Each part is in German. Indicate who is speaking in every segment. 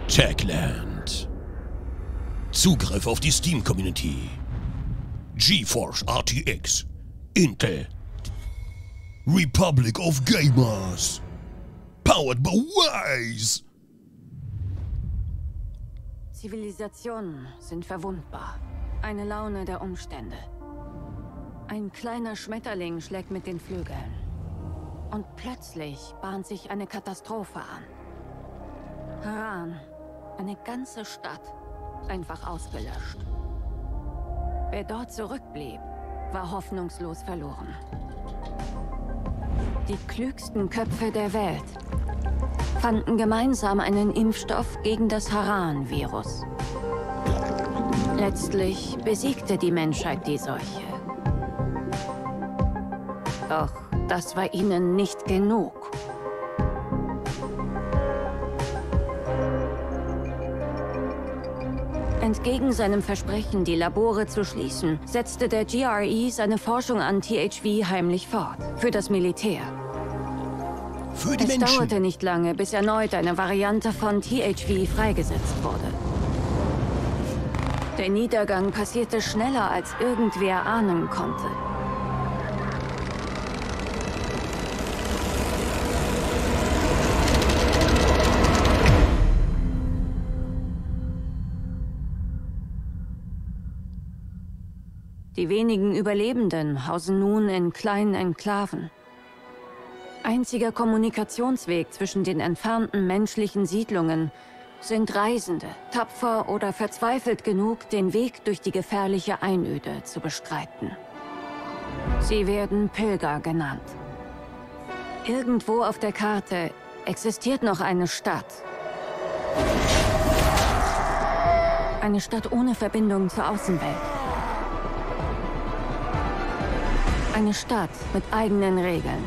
Speaker 1: Techland. Zugriff auf die Steam-Community. GeForce RTX. Intel. Republic of Gamers. Powered by Wise.
Speaker 2: Zivilisationen sind verwundbar. Eine Laune der Umstände. Ein kleiner Schmetterling schlägt mit den Flügeln. Und plötzlich bahnt sich eine Katastrophe an. Haran, eine ganze Stadt, einfach ausgelöscht. Wer dort zurückblieb, war hoffnungslos verloren. Die klügsten Köpfe der Welt fanden gemeinsam einen Impfstoff gegen das Haran-Virus. Letztlich besiegte die Menschheit die Seuche. Doch das war ihnen nicht genug. Entgegen seinem Versprechen, die Labore zu schließen, setzte der GRE seine Forschung an THV heimlich fort. Für das Militär.
Speaker 1: Für die
Speaker 2: Es
Speaker 1: Menschen.
Speaker 2: dauerte nicht lange, bis erneut eine Variante von THV freigesetzt wurde. Der Niedergang passierte schneller, als irgendwer ahnen konnte. Die wenigen Überlebenden hausen nun in kleinen Enklaven. Einziger Kommunikationsweg zwischen den entfernten menschlichen Siedlungen sind Reisende, tapfer oder verzweifelt genug, den Weg durch die gefährliche Einöde zu bestreiten. Sie werden Pilger genannt. Irgendwo auf der Karte existiert noch eine Stadt. Eine Stadt ohne Verbindung zur Außenwelt. Eine Stadt mit eigenen Regeln.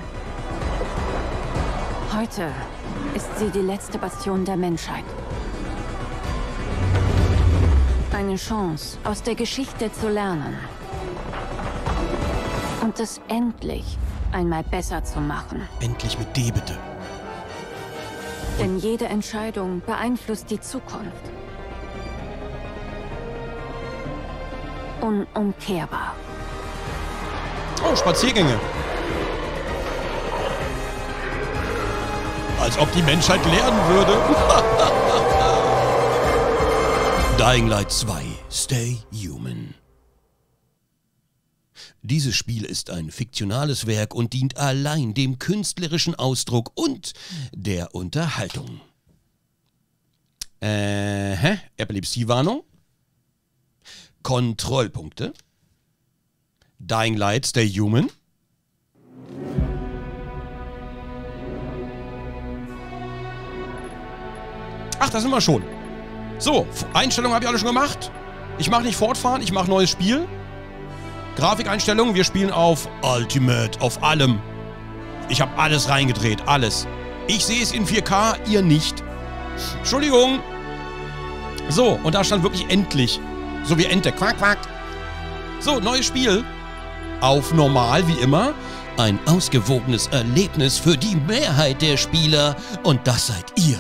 Speaker 2: Heute ist sie die letzte Bastion der Menschheit. Eine Chance, aus der Geschichte zu lernen. Und es endlich einmal besser zu machen.
Speaker 1: Endlich mit D, bitte.
Speaker 2: Denn jede Entscheidung beeinflusst die Zukunft. Unumkehrbar.
Speaker 1: Oh, Spaziergänge. Als ob die Menschheit lernen würde. Dying Light 2. Stay Human. Dieses Spiel ist ein fiktionales Werk und dient allein dem künstlerischen Ausdruck und der Unterhaltung. Epilepsiewarnung. Kontrollpunkte. Dying Light, Stay Human. Ach, da sind wir schon. So, Einstellungen habe ich alle schon gemacht. Ich mache nicht fortfahren, ich mache neues Spiel. Grafikeinstellungen, wir spielen auf Ultimate, auf allem. Ich habe alles reingedreht, alles. Ich sehe es in 4K, ihr nicht. Entschuldigung. So, und da stand wirklich endlich. So wie Ente, quack, quack. So, neues Spiel. Auf normal, wie immer. Ein ausgewogenes Erlebnis für die Mehrheit der Spieler. Und das seid ihr.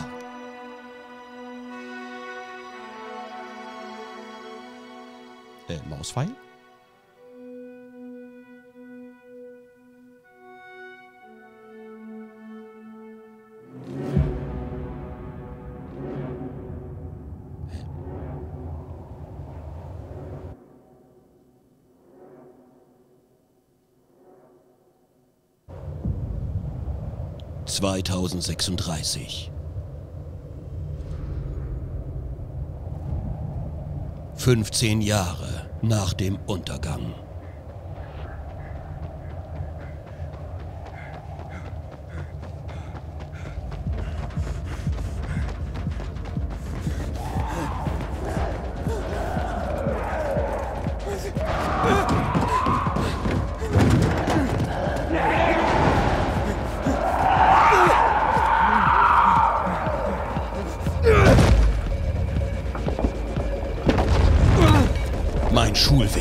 Speaker 1: Mauspfeil? ...2036. 15 Jahre nach dem Untergang. Mein Schulweg.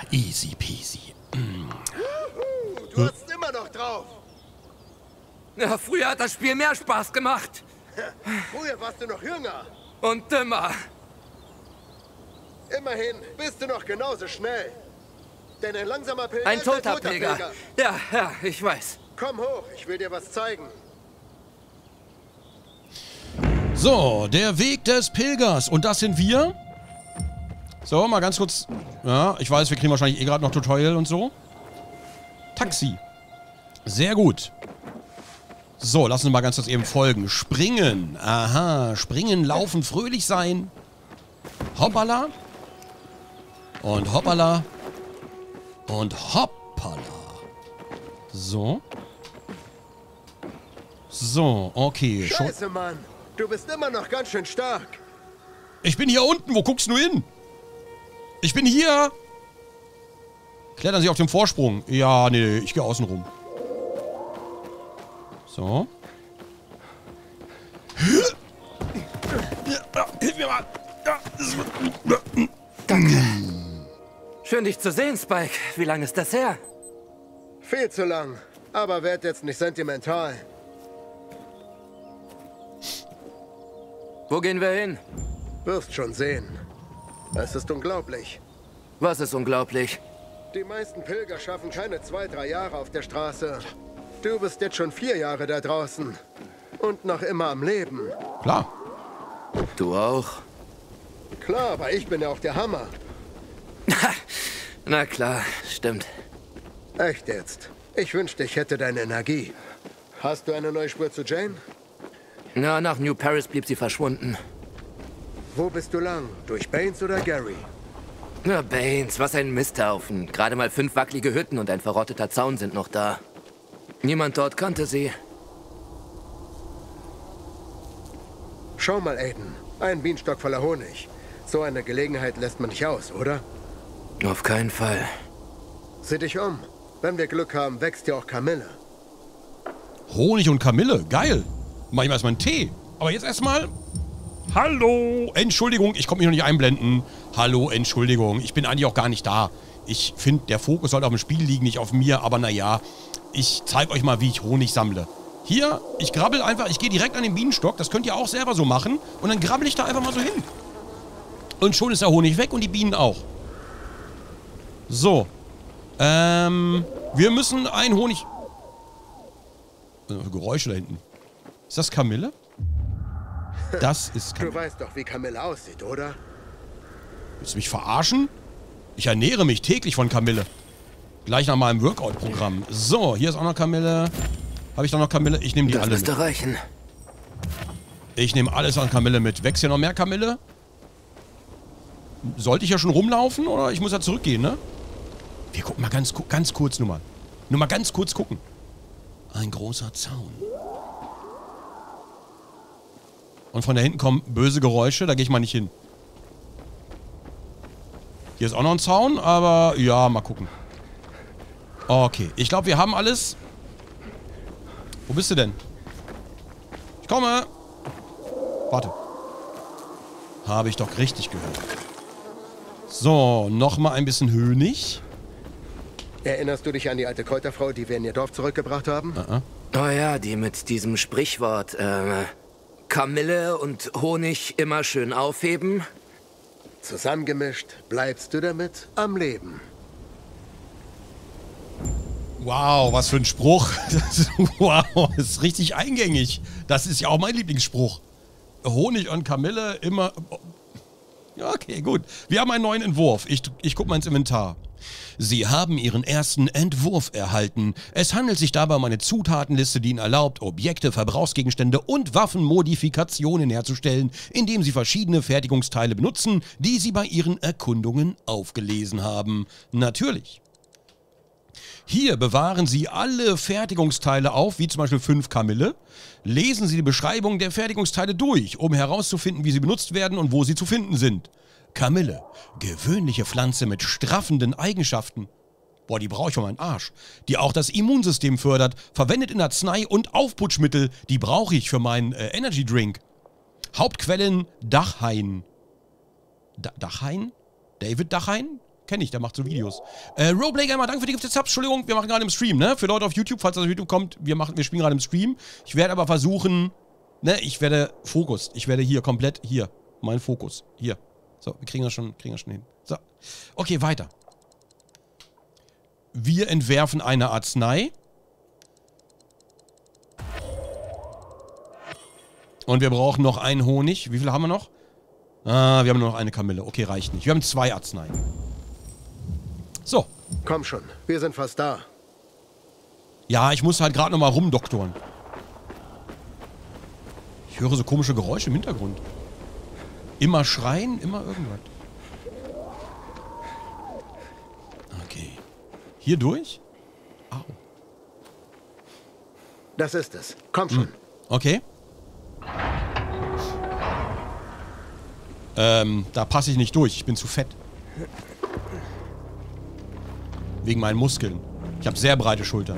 Speaker 1: easy peasy.
Speaker 3: Du hast immer noch drauf.
Speaker 4: Ja, früher hat das Spiel mehr Spaß gemacht.
Speaker 3: Früher warst du noch jünger.
Speaker 4: Und dümmer.
Speaker 3: Immerhin bist du noch genauso schnell. Denn ein langsamer Pilger
Speaker 4: Ein
Speaker 3: ist ein
Speaker 4: toter Pilger. Ja, ich weiß.
Speaker 3: Komm hoch, ich will dir was zeigen.
Speaker 1: So, der Weg des Pilgers. Und das sind wir. So, mal ganz kurz. Ja, ich weiß, wir kriegen wahrscheinlich eh gerade noch Tutorial und so. Taxi. Sehr gut. So, lassen wir mal ganz kurz eben folgen. Springen. Aha, springen, laufen, fröhlich sein. Hoppala. Und hoppala. Und hoppala. So. So, okay.
Speaker 3: Scheiße, Mann. Du bist immer noch ganz schön stark.
Speaker 1: Ich bin hier unten. Wo guckst du hin? Ich bin hier. Klettern Sie auf dem Vorsprung. Ja, nee, ich gehe außen rum. So. Hilf mir mal.
Speaker 4: Danke. Schön, dich zu sehen, Spike. Wie lange ist das her?
Speaker 3: Viel zu lang. Aber werd jetzt nicht sentimental.
Speaker 4: Wo gehen wir hin?
Speaker 3: Wirst schon sehen. Es ist unglaublich.
Speaker 4: Was ist unglaublich?
Speaker 3: Die meisten Pilger schaffen keine 2-3 Jahre auf der Straße. Du bist jetzt schon 4 Jahre da draußen. Und noch immer am Leben.
Speaker 1: Klar.
Speaker 4: Du auch?
Speaker 3: Klar, aber ich bin ja auch der Hammer.
Speaker 4: Na klar, stimmt.
Speaker 3: Echt jetzt. Ich wünschte, ich hätte deine Energie. Hast du eine neue Spur zu Jane?
Speaker 4: Na, nach New Paris blieb sie verschwunden.
Speaker 3: Wo bist du lang? Durch Baines oder Gary?
Speaker 4: Na, Baines, was ein Misthaufen. Gerade mal 5 wackelige Hütten und ein verrotteter Zaun sind noch da. Niemand dort kannte sie.
Speaker 3: Schau mal, Aiden. Ein Bienenstock voller Honig. So eine Gelegenheit lässt man nicht aus, oder?
Speaker 4: Auf keinen Fall.
Speaker 3: Sieh dich um. Wenn wir Glück haben, wächst ja auch Kamille.
Speaker 1: Honig und Kamille. Geil. Mach ich mal erstmal einen Tee. Aber jetzt erstmal... Hallo. Entschuldigung, ich konnte mich noch nicht einblenden. Hallo, Entschuldigung. Ich bin eigentlich auch gar nicht da. Ich finde, der Fokus sollte auf dem Spiel liegen, nicht auf mir. Aber naja, ich zeige euch mal, wie ich Honig sammle. Hier, ich grabbel einfach, ich gehe direkt an den Bienenstock. Das könnt ihr auch selber so machen. Und dann grabbel ich da einfach mal so hin. Und schon ist der Honig weg und die Bienen auch. So. Wir müssen ein Honig... Geräusche da hinten. Ist das Kamille? Das ist Kamille.
Speaker 3: Du weißt doch, wie Kamille aussieht, oder?
Speaker 1: Willst du mich verarschen? Ich ernähre mich täglich von Kamille. Gleich nach meinem Workout-Programm. So, hier ist auch noch Kamille. Habe ich da noch Kamille? Ich nehme die alle mit.
Speaker 4: Das müsste reichen.
Speaker 1: Ich nehme alles an Kamille mit. Wächst hier noch mehr Kamille? Sollte ich ja schon rumlaufen oder ich muss ja zurückgehen, ne? Wir gucken mal ganz kurz nur mal. Nur mal ganz kurz gucken. Ein großer Zaun. Und von da hinten kommen böse Geräusche, da gehe ich mal nicht hin. Hier ist auch noch ein Zaun, aber ja, mal gucken. Okay, ich glaube, wir haben alles. Wo bist du denn? Ich komme. Warte. Habe ich doch richtig gehört. So, nochmal ein bisschen Honig.
Speaker 3: Erinnerst du dich an die alte Kräuterfrau, die wir in ihr Dorf zurückgebracht haben?
Speaker 4: Oh ja, die mit diesem Sprichwort, Kamille und Honig immer schön aufheben.
Speaker 3: Zusammengemischt bleibst du damit am Leben.
Speaker 1: Wow, was für ein Spruch. Wow, das ist richtig eingängig. Das ist ja auch mein Lieblingsspruch. Honig und Kamille immer... Ja, okay, gut. Wir haben einen neuen Entwurf. Ich gucke mal ins Inventar. Sie haben Ihren ersten Entwurf erhalten. Es handelt sich dabei um eine Zutatenliste, die Ihnen erlaubt, Objekte, Verbrauchsgegenstände und Waffenmodifikationen herzustellen, indem Sie verschiedene Fertigungsteile benutzen, die Sie bei Ihren Erkundungen aufgelesen haben. Natürlich. Hier bewahren Sie alle Fertigungsteile auf, wie zum Beispiel 5 Kamille. Lesen Sie die Beschreibung der Fertigungsteile durch, um herauszufinden, wie sie benutzt werden und wo sie zu finden sind. Kamille, gewöhnliche Pflanze mit straffenden Eigenschaften. Boah, die brauche ich für meinen Arsch. Die auch das Immunsystem fördert, verwendet in Arznei- und Aufputschmittel. Die brauche ich für meinen Energy Drink. Hauptquellen Dachhain. Dachhain? David Dachhain? Kenne ich, der macht so Videos. Roleplay Gamer, danke für die Subs. Entschuldigung, wir machen gerade im Stream, ne? Für Leute auf YouTube, falls das auf YouTube kommt, wir spielen gerade im Stream. Ich werde aber versuchen, ne? Ich werde Fokus. Ich werde hier komplett, hier, mein Fokus. Hier. So, wir kriegen das schon hin. So. Okay, weiter. Wir entwerfen eine Arznei. Und wir brauchen noch einen Honig. Wie viel haben wir noch? Ah, wir haben nur noch eine Kamille. Okay, reicht nicht. Wir haben 2 Arzneien. So.
Speaker 3: Komm schon, wir sind fast da.
Speaker 1: Ja, ich muss halt gerade nochmal rumdoktoren. Ich höre so komische Geräusche im Hintergrund. Immer schreien, immer irgendwas. Okay. Hier durch? Au.
Speaker 3: Das ist es. Komm schon.
Speaker 1: Okay. Da passe ich nicht durch. Ich bin zu fett. Wegen meinen Muskeln. Ich habe sehr breite Schultern.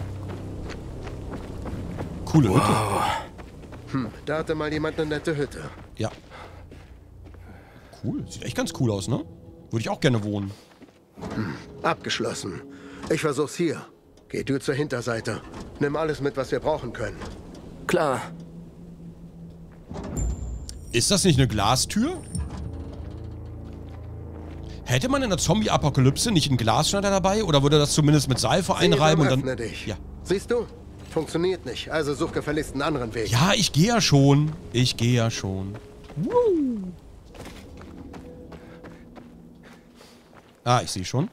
Speaker 1: Coole Hütte.
Speaker 3: Da hatte mal jemand eine nette Hütte.
Speaker 1: Ja. Cool. Sieht echt ganz cool aus, ne? Würde ich auch gerne wohnen.
Speaker 3: Abgeschlossen. Ich versuch's hier. Geh du zur Hinterseite. Nimm alles mit, was wir brauchen können.
Speaker 4: Klar.
Speaker 1: Ist das nicht eine Glastür? Hätte man in der Zombie-Apokalypse nicht einen Glasschneider dabei? Oder würde das zumindest mit Seife einreiben und dann...
Speaker 3: Öffne dich.
Speaker 1: Ja.
Speaker 3: Siehst du? Funktioniert nicht. Also such gefälligst einen anderen Weg.
Speaker 1: Ja, ich gehe ja schon. Ich gehe ja schon. Ah, ich sehe schon.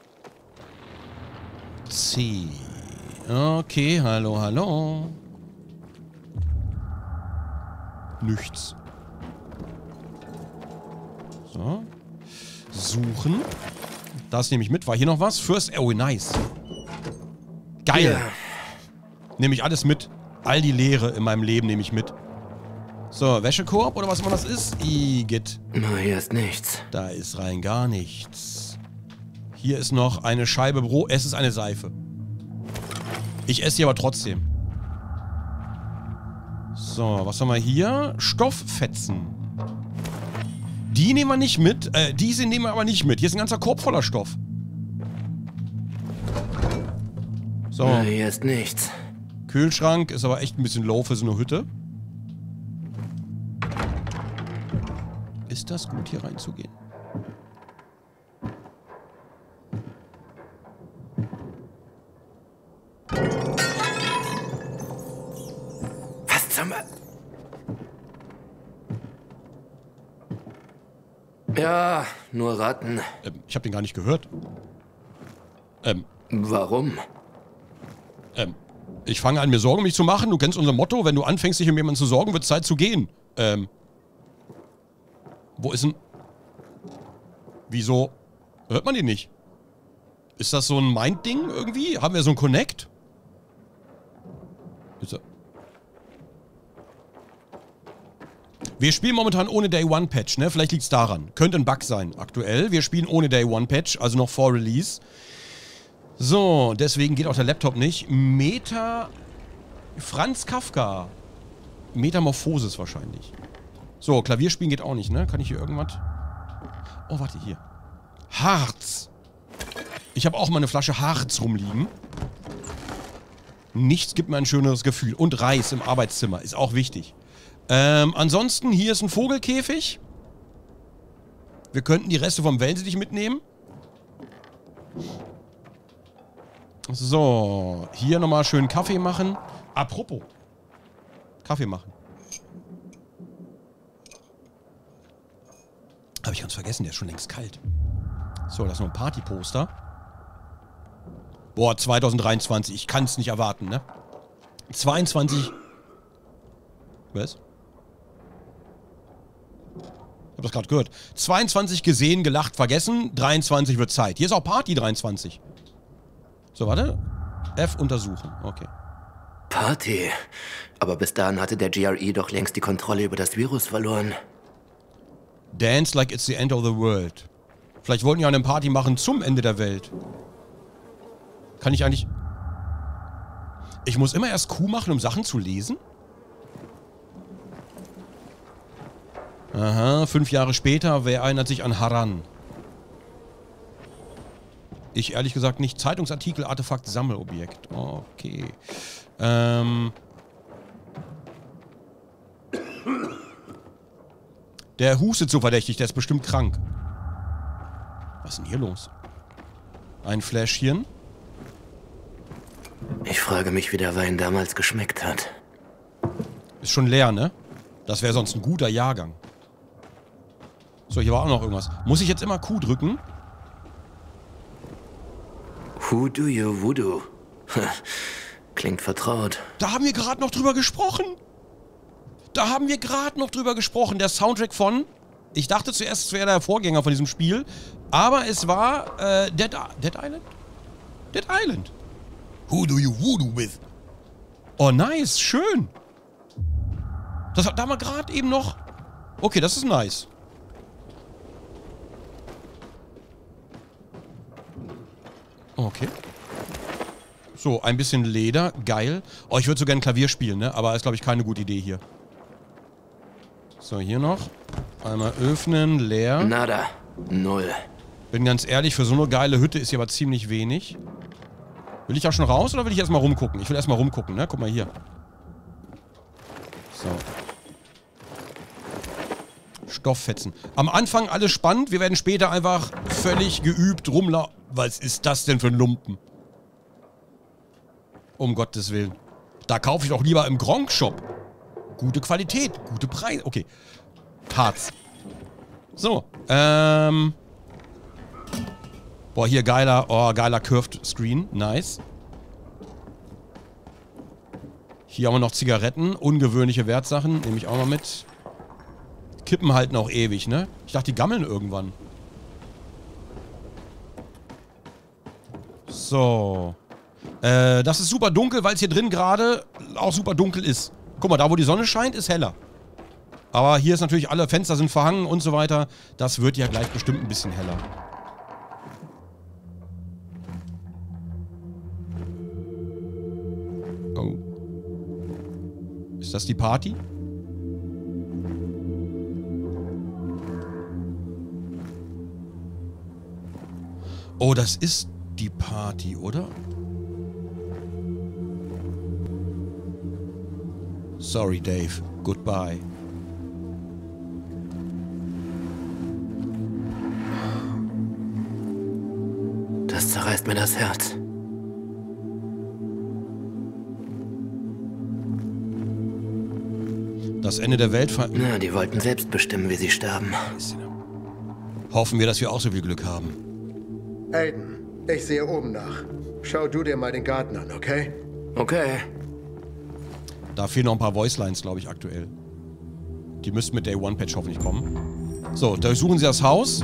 Speaker 1: C. Okay, hallo, hallo. Nichts. So. Suchen. Das nehme ich mit. War hier noch was? First... Oh, nice. Geil.
Speaker 4: Ja.
Speaker 1: Nehme ich alles mit. All die Leere in meinem Leben nehme ich mit. So, Wäschekorb oder was immer das ist. Igitt.
Speaker 4: Na, hier ist nichts.
Speaker 1: Da ist rein gar nichts. Hier ist noch eine Scheibe Brot. Es ist eine Seife. Ich esse sie aber trotzdem. So, was haben wir hier? Stofffetzen. Die nehmen wir nicht mit. Diese nehmen wir aber nicht mit. Hier ist ein ganzer Korb voller Stoff. So.
Speaker 4: Na, hier ist nichts.
Speaker 1: Kühlschrank ist aber echt ein bisschen low für so eine Hütte. Ist das gut, hier reinzugehen?
Speaker 4: Was zum... Ja, nur Ratten.
Speaker 1: Ich habe den gar nicht gehört.
Speaker 4: Warum?
Speaker 1: Ich fange an, mir Sorgen um mich zu machen. Du kennst unser Motto, wenn du anfängst, dich um jemanden zu sorgen, wird es Zeit zu gehen. Wo ist denn... Wieso hört man den nicht? Ist das so ein Mind-Ding irgendwie? Haben wir so ein Connect? Ist er... Wir spielen momentan ohne Day-One-Patch, ne? Vielleicht liegt es daran. Könnte ein Bug sein, aktuell. Wir spielen ohne Day-One-Patch, also noch vor Release. So, deswegen geht auch der Laptop nicht. Franz Kafka. Metamorphosis wahrscheinlich. So, Klavierspielen geht auch nicht, ne? Kann ich hier irgendwas... Oh, warte, hier. Harz. Ich habe auch mal eine Flasche Harz rumliegen. Nichts gibt mir ein schöneres Gefühl. Und Reis im Arbeitszimmer ist auch wichtig. Ansonsten, hier ist ein Vogelkäfig. Wir könnten die Reste vom Wellensittich mitnehmen. So, hier nochmal schön Kaffee machen. Apropos. Kaffee machen. Habe ich ganz vergessen, der ist schon längst kalt. So, das ist noch ein Partyposter. Boah, 2023, ich kann es nicht erwarten, ne? 22... Was? Ich hab das gerade gehört. 22 gesehen, gelacht, vergessen. 23 wird Zeit. Hier ist auch Party 23. So, warte. F untersuchen. Okay.
Speaker 4: Party. Aber bis dahin hatte der GRE doch längst die Kontrolle über das Virus verloren.
Speaker 1: Dance like it's the end of the world. Vielleicht wollten die auch eine Party machen zum Ende der Welt. Kann ich eigentlich... Ich muss immer erst Q machen, um Sachen zu lesen? Aha, 5 Jahre später, wer erinnert sich an Haran? Ich ehrlich gesagt nicht. Zeitungsartikel, Artefakt, Sammelobjekt. Okay. Der hustet so verdächtig, der ist bestimmt krank. Was ist denn hier los? Ein Fläschchen.
Speaker 4: Ich frage mich, wie der Wein damals geschmeckt hat.
Speaker 1: Ist schon leer, ne? Das wäre sonst ein guter Jahrgang. So, hier war auch noch irgendwas. Muss ich jetzt immer Q drücken?
Speaker 4: Who do you voodoo? Klingt vertraut.
Speaker 1: Da haben wir gerade noch drüber gesprochen. Der Soundtrack von... Ich dachte zuerst, es wäre der Vorgänger von diesem Spiel. Aber es war Dead Island? Dead Island. Who do you voodoo with? Oh, nice. Schön. Das hat da mal gerade eben noch... Okay, das ist nice. Okay. So, ein bisschen Leder. Geil. Oh, ich würde so gerne Klavier spielen, ne? Aber ist, glaube ich, keine gute Idee hier. So, hier noch. Einmal öffnen, leer.
Speaker 4: Nada. 0.
Speaker 1: Bin ganz ehrlich, für so eine geile Hütte ist hier aber ziemlich wenig. Will ich ja schon raus oder will ich erstmal rumgucken? Ich will erstmal rumgucken, ne? Guck mal hier. So. Stofffetzen. Am Anfang alles spannend. Wir werden später einfach völlig geübt rumlaufen. Was ist das denn für ein Lumpen? Um Gottes Willen. Da kaufe ich doch lieber im Gronk-Shop. Gute Qualität, gute Preise. Okay. Harz. So, Boah, hier geiler Curved Screen. Nice. Hier haben wir noch Zigaretten. Ungewöhnliche Wertsachen. Nehme ich auch mal mit. Kippen halten auch ewig, ne? Ich dachte, die gammeln irgendwann. So. Das ist super dunkel, weil es hier drin gerade auch super dunkel ist. Guck mal, da wo die Sonne scheint, ist heller. Aber hier ist natürlich, alle Fenster sind verhangen und so weiter. Das wird ja gleich bestimmt ein bisschen heller. Oh. Ist das die Party? Oh, das ist die Party, oder? Sorry, Dave. Goodbye.
Speaker 4: Das zerreißt mir das Herz.
Speaker 1: Das Ende der Welt...
Speaker 4: Na, die wollten selbst bestimmen, wie sie sterben.
Speaker 1: Hoffen wir, dass wir auch so viel Glück haben.
Speaker 3: Aiden, ich sehe oben nach. Schau du dir mal den Garten an, okay?
Speaker 4: Okay.
Speaker 1: Da fehlen noch ein paar Voicelines, glaube ich, aktuell. Die müssten mit Day One Patch hoffentlich kommen. So, durchsuchen Sie das Haus.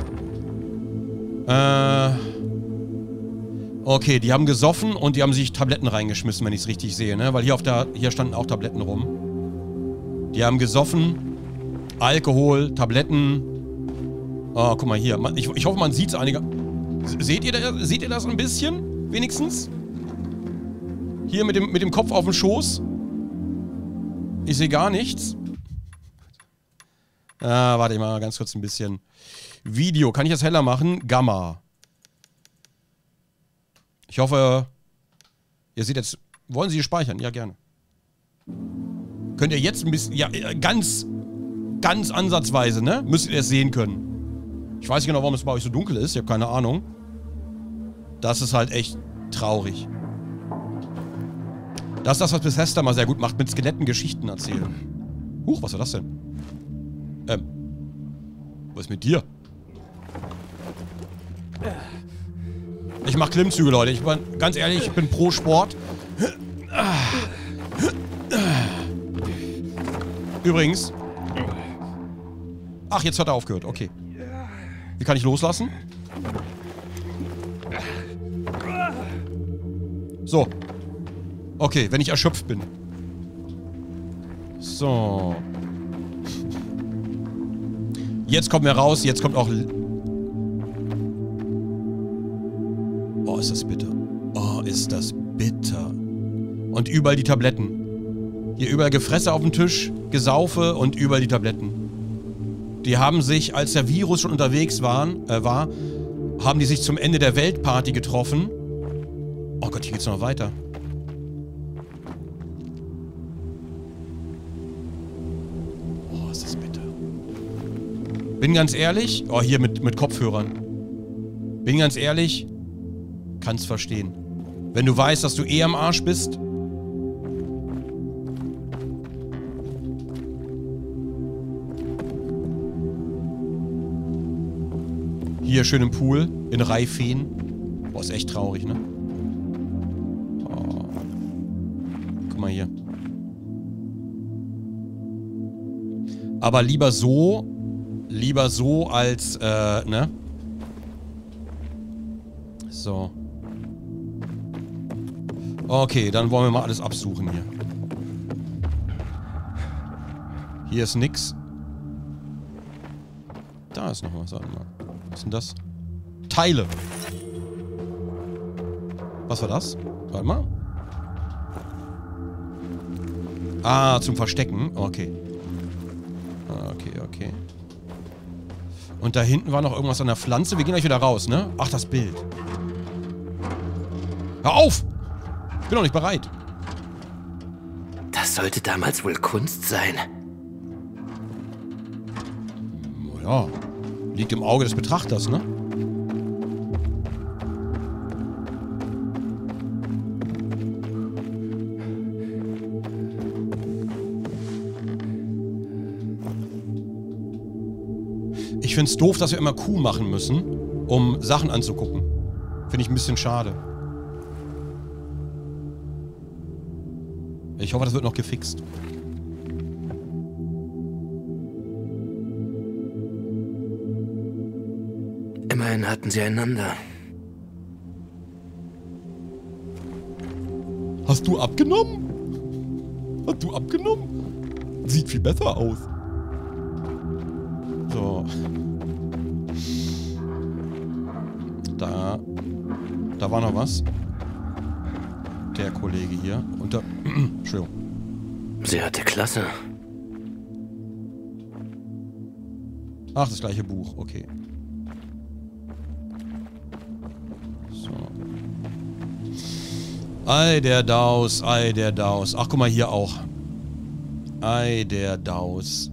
Speaker 1: Okay, die haben gesoffen und die haben sich Tabletten reingeschmissen, wenn ich es richtig sehe, ne? Weil hier standen auch Tabletten rum. Die haben gesoffen. Alkohol, Tabletten. Oh, guck mal hier. Ich hoffe, man sieht es einiger... Seht ihr das ein bisschen? Wenigstens? Hier mit dem Kopf auf dem Schoß. Ich sehe gar nichts. Ah, warte mal, ganz kurz ein bisschen. Video, kann ich das heller machen? Gamma. Ich hoffe, ihr seht jetzt... Wollen Sie hier speichern? Ja, gerne. Könnt ihr jetzt ein bisschen... Ja, ganz ansatzweise, ne? Müsst ihr es sehen können. Ich weiß nicht genau, warum es bei euch so dunkel ist. Ich habe keine Ahnung. Das ist halt echt traurig. Das ist das, was Bethesda mal sehr gut macht, mit Skeletten Geschichten erzählen. Huch, was war das denn? Was ist mit dir? Ich mach Klimmzüge, Leute. Ich bin, ganz ehrlich, ich bin pro Sport. Übrigens. Ach, jetzt hat er aufgehört. Okay. Wie kann ich loslassen? So. Okay, wenn ich erschöpft bin. So. Jetzt kommen wir raus. Jetzt kommt auch... Oh, ist das bitter. Oh, ist das bitter. Und überall die Tabletten. Hier überall Gefresse auf dem Tisch, Gesaufe und überall die Tabletten. Die haben sich, als der Virus schon unterwegs war, haben die sich zum Ende der Weltparty getroffen. Oh Gott, hier geht's noch weiter. Oh, ist das bitter. Bin ganz ehrlich, oh, hier mit Kopfhörern. Bin ganz ehrlich, kann's verstehen. Wenn du weißt, dass du eh am Arsch bist. Hier schön im Pool, in Reifeen. Boah, ist echt traurig, ne? Oh. Guck mal hier. Aber lieber so als, ne? So. Okay, dann wollen wir mal alles absuchen hier. Hier ist nix. Da ist noch was. Warte mal. Was ist denn das? Teile. Was war das? Warte mal. Ah, zum Verstecken. Okay. Okay. Und da hinten war noch irgendwas an der Pflanze. Wir gehen gleich wieder raus, ne? Ach, das Bild. Hör auf! Ich bin noch nicht bereit.
Speaker 4: Das sollte damals wohl Kunst sein.
Speaker 1: Ja. Liegt im Auge des Betrachters, ne? Ich find's doof, dass wir immer Q machen müssen, um Sachen anzugucken. Finde ich ein bisschen schade. Ich hoffe, das wird noch gefixt.
Speaker 4: Immerhin hatten sie einander.
Speaker 1: Hast du abgenommen? Hast du abgenommen? Sieht viel besser aus. So. Da war noch was. Der Kollege hier. Entschuldigung.
Speaker 4: Sie hatte Klasse.
Speaker 1: Ach, das gleiche Buch. Okay. So. Ei, der Daus, ei, der Daus. Ach, guck mal, hier auch. Ei, der Daus.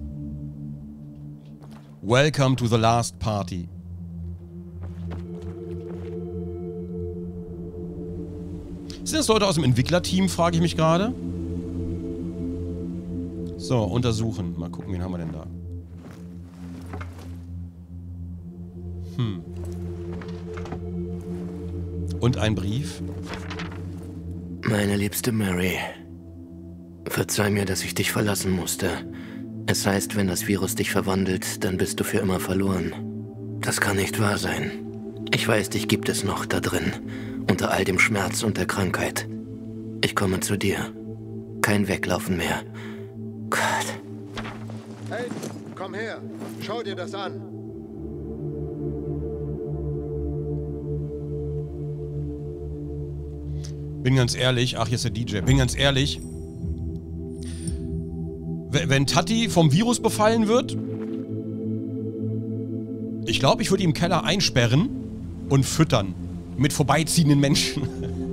Speaker 1: Welcome to the last party. Sind das Leute aus dem Entwicklerteam, frage ich mich gerade. So, untersuchen. Mal gucken, wen haben wir denn da? Und ein Brief.
Speaker 4: Meine liebste Mary. Verzeih mir, dass ich dich verlassen musste. Es heißt, wenn das Virus dich verwandelt, dann bist du für immer verloren. Das kann nicht wahr sein. Ich weiß, dich gibt es noch da drin. Unter all dem Schmerz und der Krankheit. Ich komme zu dir. Kein Weglaufen mehr. Gott.
Speaker 3: Hey, komm her. Schau dir das an.
Speaker 1: Bin ganz ehrlich. Ach, hier ist der DJ. Bin ganz ehrlich. Wenn Tati vom Virus befallen wird, ich glaube, ich würde ihn im Keller einsperren und füttern. Mit vorbeiziehenden Menschen.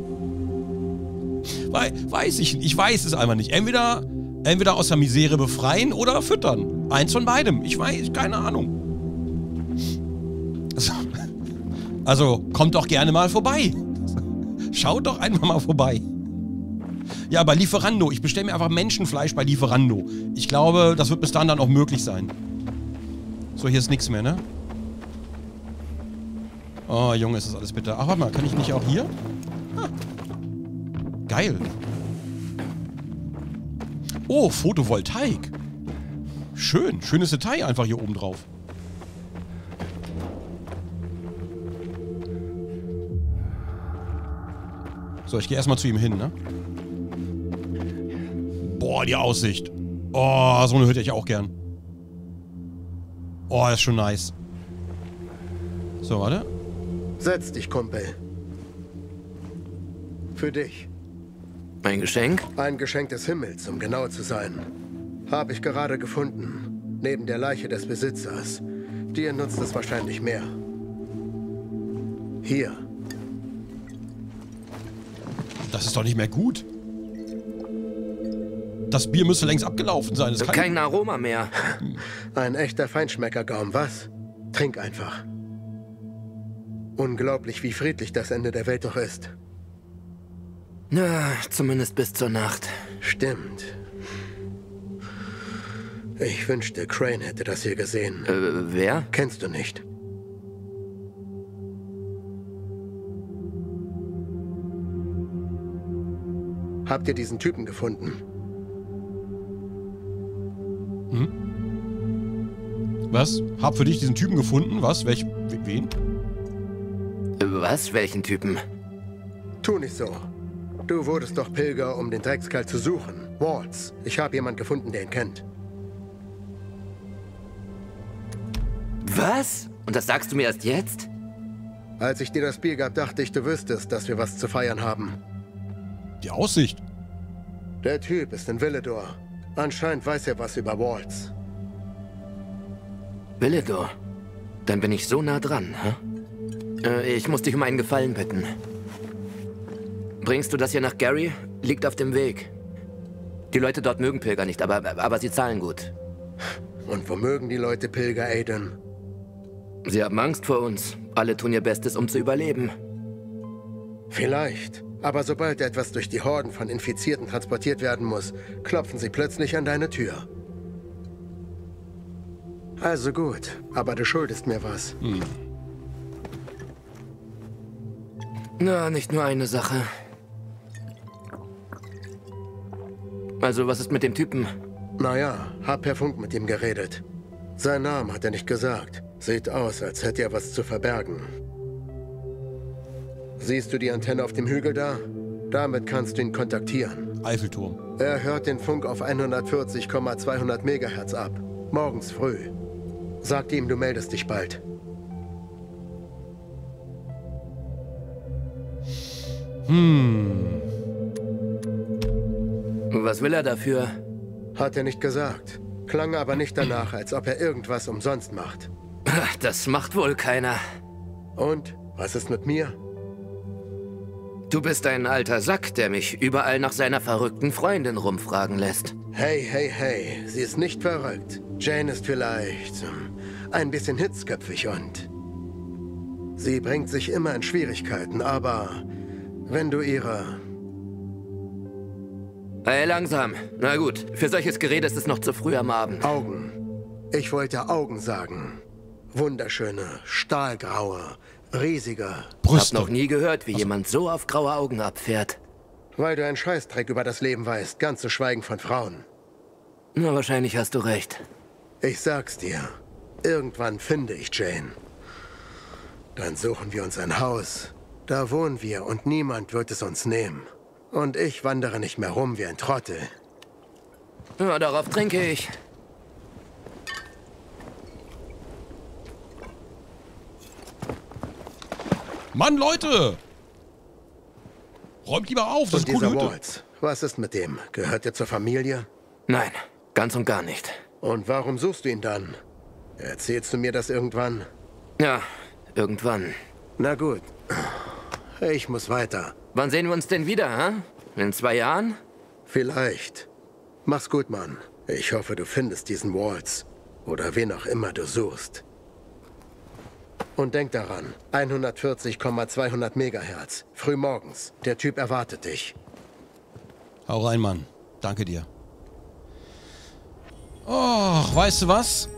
Speaker 1: Weiß ich nicht. Ich weiß es einfach nicht. Entweder aus der Misere befreien oder füttern. Eins von beidem. Ich weiß, keine Ahnung. Also, kommt doch gerne mal vorbei. Schaut doch einfach mal vorbei. Ja, bei Lieferando. Ich bestelle mir einfach Menschenfleisch bei Lieferando. Ich glaube, das wird bis dahin dann auch möglich sein. So, hier ist nichts mehr, ne? Oh, Junge, ist das alles bitter. Ach, warte mal, kann ich nicht auch hier? Ah. Geil. Oh, Photovoltaik. Schön. Schönes Detail einfach hier oben drauf. So, ich gehe erstmal zu ihm hin, ne? Boah, die Aussicht. Oh, so eine Hütte hätte ich auch gern. Oh, das ist schon nice. So, warte.
Speaker 3: Setz dich, Kumpel. Für dich.
Speaker 4: Ein Geschenk?
Speaker 3: Ein Geschenk des Himmels, um genau zu sein. Habe ich gerade gefunden. Neben der Leiche des Besitzers. Dir nutzt es wahrscheinlich mehr. Hier.
Speaker 1: Das ist doch nicht mehr gut. Das Bier müsste längst abgelaufen sein. Das
Speaker 4: Kein Aroma mehr.
Speaker 3: Ein echter Feinschmeckergaum, was? Trink einfach. Unglaublich, wie friedlich das Ende der Welt doch ist.
Speaker 4: Na, zumindest bis zur Nacht.
Speaker 3: Stimmt. Ich wünschte, Crane hätte das hier gesehen.
Speaker 4: Wer?
Speaker 3: Kennst du nicht? Habt ihr diesen Typen gefunden?
Speaker 1: Was? Hab für dich diesen Typen gefunden? Was? Wen?
Speaker 4: Was? Welchen Typen?
Speaker 3: Tu nicht so. Du wurdest doch Pilger, um den Dreckskerl zu suchen. Waltz. Ich habe jemanden gefunden, der ihn kennt.
Speaker 4: Was? Und das sagst du mir erst jetzt?
Speaker 3: Als ich dir das Bier gab, dachte ich, du wüsstest, dass wir was zu feiern haben.
Speaker 1: Die Aussicht.
Speaker 3: Der Typ ist in Villedor. Anscheinend weiß er was über Waltz.
Speaker 4: Villedor? Dann bin ich so nah dran, hä? Ich muss dich um einen Gefallen bitten. Bringst du das hier nach Gary? Liegt auf dem Weg. Die Leute dort mögen Pilger nicht, aber sie zahlen gut.
Speaker 3: Und wo mögen die Leute Pilger, Aiden?
Speaker 4: Sie haben Angst vor uns. Alle tun ihr Bestes, um zu überleben.
Speaker 3: Vielleicht. Aber sobald etwas durch die Horden von Infizierten transportiert werden muss, klopfen sie plötzlich an deine Tür. Also gut, aber du schuldest mir was.
Speaker 4: Na, nicht nur eine Sache. Also, was ist mit dem Typen?
Speaker 3: Naja, hab per Funk mit ihm geredet. Seinen Namen hat er nicht gesagt. Sieht aus, als hätte er was zu verbergen. Siehst du die Antenne auf dem Hügel da? Damit kannst du ihn kontaktieren.
Speaker 1: Eiffelturm.
Speaker 3: Er hört den Funk auf 140,200 Megahertz ab. Morgens früh. Sag ihm, du meldest dich bald.
Speaker 4: Was will er dafür?
Speaker 3: Hat er nicht gesagt. Klang aber nicht danach, als ob er irgendwas umsonst macht.
Speaker 4: Das macht wohl keiner.
Speaker 3: Und? Was ist mit mir?
Speaker 4: Du bist ein alter Sack, der mich überall nach seiner verrückten Freundin rumfragen lässt.
Speaker 3: Hey, hey, hey. Sie ist nicht verrückt. Jane ist vielleicht ein bisschen hitzköpfig und... Sie bringt sich immer in Schwierigkeiten, aber wenn du ihre...
Speaker 4: Hey, langsam. Na gut, für solches Gerede ist es noch zu früh am Abend.
Speaker 3: Augen. Ich wollte Augen sagen. Wunderschöne, stahlgraue, riesige...
Speaker 1: Brüste.
Speaker 4: Hab noch nie gehört, wie jemand so auf graue Augen abfährt.
Speaker 3: Weil du einen Scheißdreck über das Leben weißt, ganz zu schweigen von Frauen.
Speaker 4: Na, wahrscheinlich hast du recht.
Speaker 3: Ich sag's dir. Irgendwann finde ich Jane. Dann suchen wir uns ein Haus. Da wohnen wir und niemand wird es uns nehmen. Und ich wandere nicht mehr rum wie ein Trottel.
Speaker 4: Ja, darauf trinke ich.
Speaker 1: Mann, Leute! Räumt lieber auf, das
Speaker 3: Und
Speaker 1: ist eine
Speaker 3: dieser
Speaker 1: coole Hütte.
Speaker 3: Waltz, was ist mit dem? Gehört er zur Familie?
Speaker 4: Nein, ganz und gar nicht.
Speaker 3: Und warum suchst du ihn dann? Erzählst du mir das irgendwann?
Speaker 4: Ja, irgendwann.
Speaker 3: Na gut. Ich muss weiter.
Speaker 4: Wann sehen wir uns denn wieder, hä? In 2 Jahren?
Speaker 3: Vielleicht. Mach's gut, Mann. Ich hoffe, du findest diesen Waltz. Oder wen auch immer du suchst. Und denk daran, 140,200 Megahertz. Frühmorgens. Der Typ erwartet dich.
Speaker 1: Hau rein, Mann. Danke dir. Oh, weißt du was?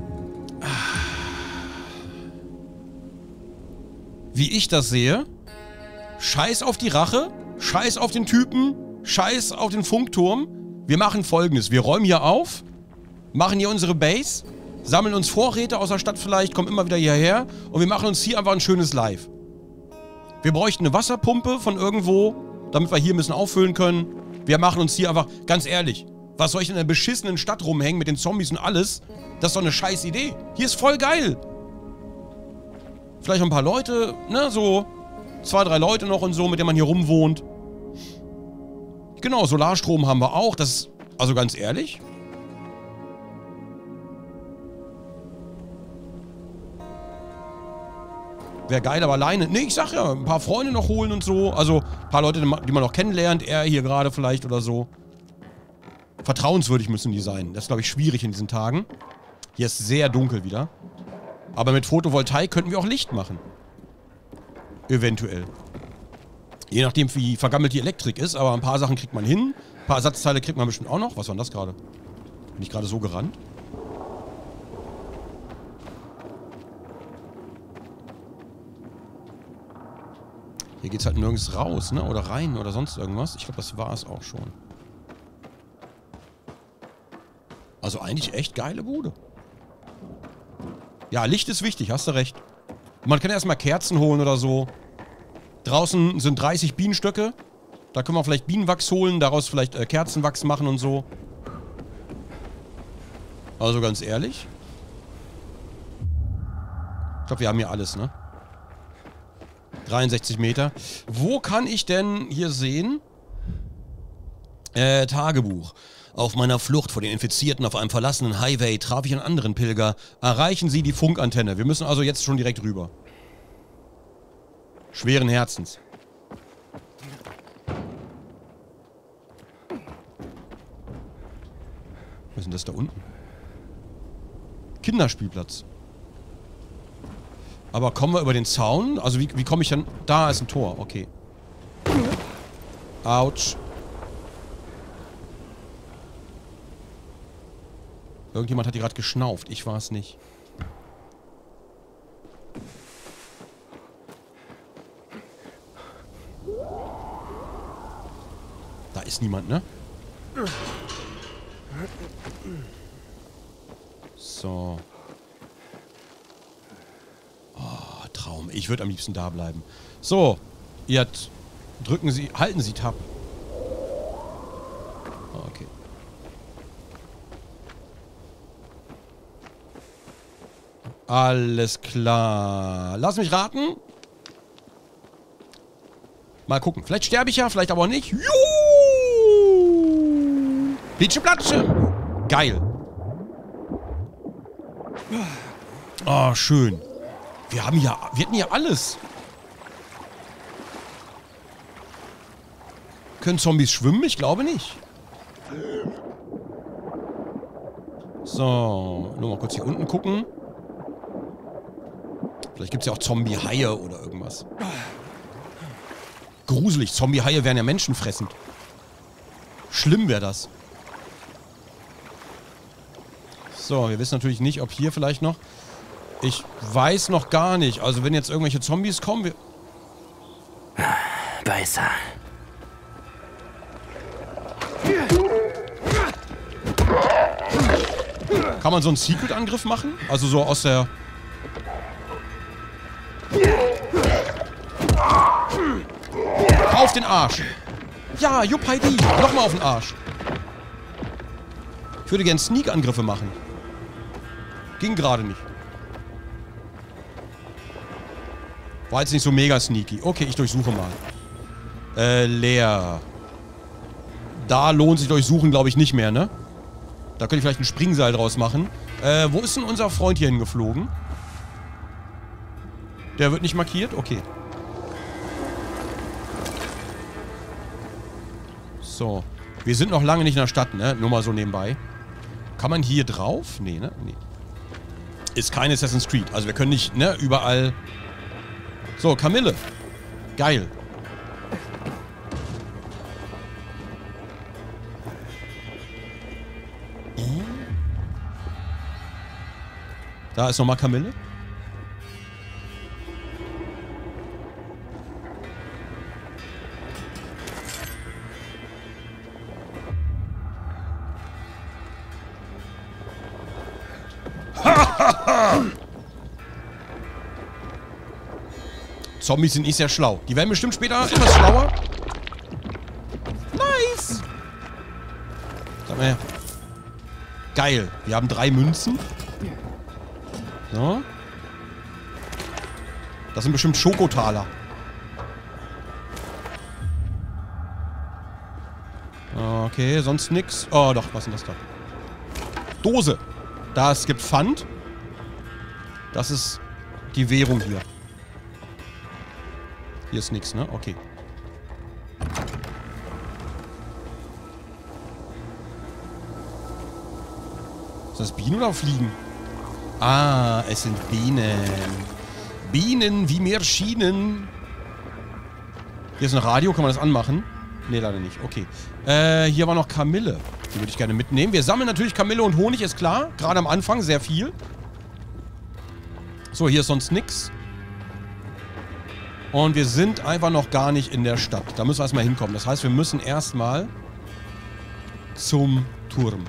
Speaker 1: Wie ich das sehe, scheiß auf die Rache, scheiß auf den Typen, scheiß auf den Funkturm. Wir machen Folgendes. Wir räumen hier auf, machen hier unsere Base, sammeln uns Vorräte aus der Stadt vielleicht, kommen immer wieder hierher und wir machen uns hier einfach ein schönes Live. Wir bräuchten eine Wasserpumpe von irgendwo, damit wir hier ein bisschen auffüllen können. Wir machen uns hier einfach, ganz ehrlich, was soll ich in einer beschissenen Stadt rumhängen mit den Zombies und alles? Das ist doch eine scheiß Idee. Hier ist voll geil. Vielleicht noch ein paar Leute, ne, so 2, 3 Leute noch und so, mit denen man hier rumwohnt. Genau, Solarstrom haben wir auch. Das ist, also ganz ehrlich. Wäre geil, aber alleine. Nee, ich sag ja, ein paar Freunde noch holen und so. Also, ein paar Leute, die man noch kennenlernt. Er hier gerade vielleicht oder so. Vertrauenswürdig müssen die sein. Das ist, glaube ich, schwierig in diesen Tagen. Hier ist sehr dunkel wieder. Aber mit Photovoltaik könnten wir auch Licht machen. Eventuell. Je nachdem, wie vergammelt die Elektrik ist. Aber ein paar Sachen kriegt man hin. Ein paar Ersatzteile kriegt man bestimmt auch noch. Was war denn das gerade? Bin ich gerade so gerannt? Hier geht's halt nirgends raus, ne? Oder rein oder sonst irgendwas. Ich glaube, das war es auch schon. Also eigentlich echt geile Bude. Ja, Licht ist wichtig, hast du recht. Man kann erstmal Kerzen holen oder so. Draußen sind 30 Bienenstöcke. Da können wir vielleicht Bienenwachs holen, daraus vielleicht Kerzenwachs machen und so. Also ganz ehrlich. Ich glaube, wir haben hier alles, ne? 63 Meter. Wo kann ich denn hier sehen? Tagebuch. Auf meiner Flucht vor den Infizierten auf einem verlassenen Highway traf ich einen anderen Pilger. Erreichen Sie die Funkantenne. Wir müssen also jetzt schon direkt rüber. Schweren Herzens. Was ist denn das da unten? Kinderspielplatz. Aber kommen wir über den Zaun? Also wie komme ich denn... Da ist ein Tor, okay. Autsch. Irgendjemand hat hier gerade geschnauft. Ich war es nicht. Da ist niemand, ne? So. Oh, Traum. Ich würde am liebsten da bleiben. So. Jetzt drücken Sie... Halten Sie Tab. Okay. Alles klar. Lass mich raten. Mal gucken. Vielleicht sterbe ich ja, vielleicht aber nicht. Juhu! Plitsche-Platsche. Geil. Oh, schön. Wir hatten ja alles. Können Zombies schwimmen? Ich glaube nicht. So, nur mal kurz hier unten gucken. Vielleicht gibt es ja auch Zombie-Haie oder irgendwas. Gruselig. Zombie-Haie wären ja menschenfressend. Schlimm wäre das. So, wir wissen natürlich nicht, ob hier vielleicht noch... Ich weiß noch gar nicht. Also wenn jetzt irgendwelche Zombies kommen, wir...
Speaker 4: Beißer.
Speaker 1: Kann man so einen Secret-Angriff machen? Also so aus der... Auf den Arsch. Ja, Jupp Heidi. Nochmal auf den Arsch. Ich würde gerne Sneak-Angriffe machen. Ging gerade nicht. War jetzt nicht so mega sneaky. Okay, ich durchsuche mal. Leer. Da lohnt sich durchsuchen, glaube ich, nicht mehr, ne? Da könnte ich vielleicht ein Springseil draus machen. Wo ist denn unser Freund hier hingeflogen? Der wird nicht markiert? Okay. So. Wir sind noch lange nicht in der Stadt, ne? Nur mal so nebenbei. Kann man hier drauf? Nee, ne? Nee. Ist kein Assassin's Creed. Also wir können nicht, ne? Überall... So, Kamille. Geil. Da ist nochmal Kamille. Zombies sind nicht sehr schlau. Die werden bestimmt später etwas schlauer. Nice! Sag mal her. Geil. Wir haben 3 Münzen. So. Das sind bestimmt Schokotaler. Okay, sonst nix. Oh, doch, was ist denn das da? Dose. Es gibt Pfand. Das ist die Währung hier. Hier ist nichts, ne? Okay. Ist das Bienen oder Fliegen? Ah, es sind Bienen. Bienen wie mehr Schienen. Hier ist ein Radio, kann man das anmachen? Ne, leider nicht. Okay. Hier war noch Kamille. Die würde ich gerne mitnehmen. Wir sammeln natürlich Kamille und Honig, ist klar. Gerade am Anfang sehr viel. So, hier ist sonst nichts. Und wir sind einfach noch gar nicht in der Stadt. Da müssen wir erstmal hinkommen. Das heißt, wir müssen erstmal zum Turm.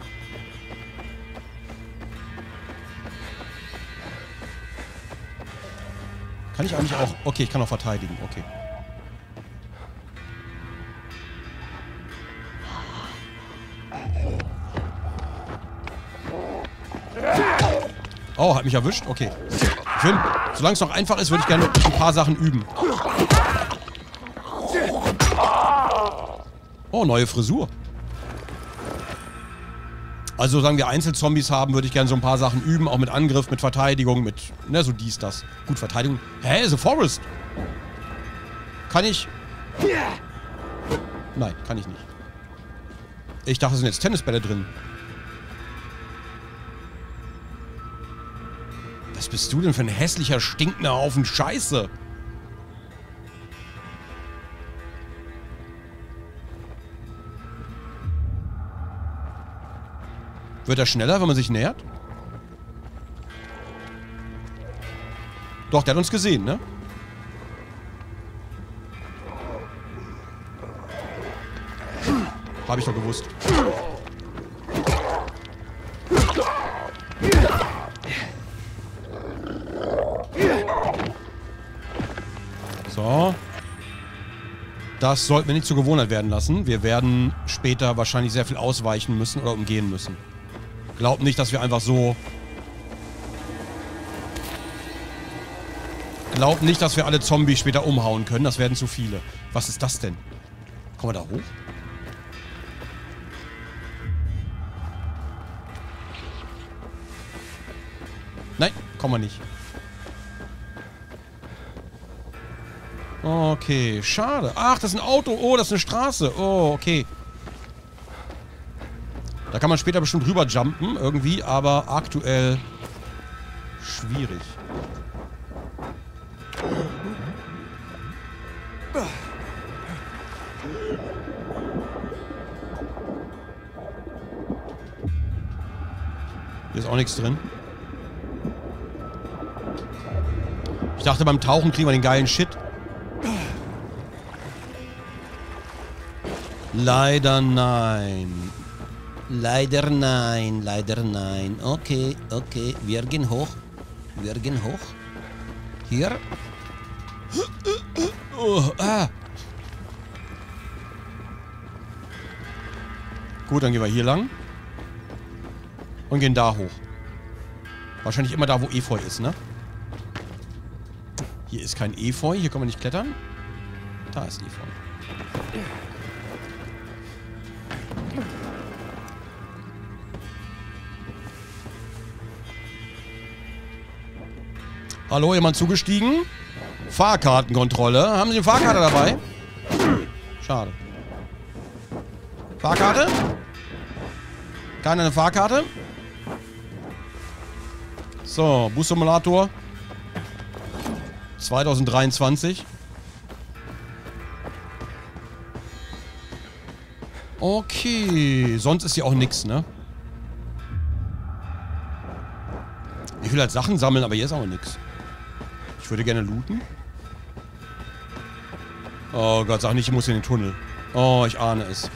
Speaker 1: Kann ich eigentlich auch... Okay, ich kann auch verteidigen. Okay. Oh, hat mich erwischt? Okay. Schön. Solange es noch einfach ist, würde ich gerne ein paar Sachen üben. Oh, neue Frisur. Also, sagen wir Einzelzombies haben, würde ich gerne so ein paar Sachen üben. Auch mit Angriff, mit Verteidigung, mit... Ne, so dies, das. Gut, Verteidigung. Hä, The Forest. Kann ich... Nein, kann ich nicht. Ich dachte, es sind jetzt Tennisbälle drin. Was bist du denn für ein hässlicher, stinkender Haufen Scheiße? Wird er schneller, wenn man sich nähert? Doch, der hat uns gesehen, ne? Hab ich doch gewusst. So. Das sollten wir nicht zur Gewohnheit werden lassen. Wir werden später wahrscheinlich sehr viel ausweichen müssen oder umgehen müssen. Glaubt nicht, dass wir einfach so... Glaubt nicht, dass wir alle Zombies später umhauen können. Das werden zu viele. Was ist das denn? Kommen wir da hoch? Nein, kommen wir nicht. Okay, schade. Ach, das ist ein Auto. Oh, das ist eine Straße. Oh, okay. Da kann man später bestimmt rüber jumpen, irgendwie, aber aktuell schwierig. Hier ist auch nichts drin. Ich dachte, beim Tauchen kriegen wir den geilen Shit. Leider nein. Leider nein, leider nein. Okay, okay. Wir gehen hoch. Wir gehen hoch. Hier. Oh, ah. Gut, dann gehen wir hier lang. Und gehen da hoch. Wahrscheinlich immer da, wo Efeu ist, ne? Hier ist kein Efeu. Hier können wir nicht klettern. Da ist Efeu. Hallo, jemand zugestiegen? Fahrkartenkontrolle. Haben Sie eine Fahrkarte dabei? Schade. Fahrkarte? Keine Fahrkarte? So, Bus-Simulator 2023. Okay, sonst ist hier auch nix, ne? Ich will halt Sachen sammeln, aber hier ist auch nix. Ich würde gerne looten. Oh Gott, sag nicht, ich muss in den Tunnel. Oh, ich ahne es.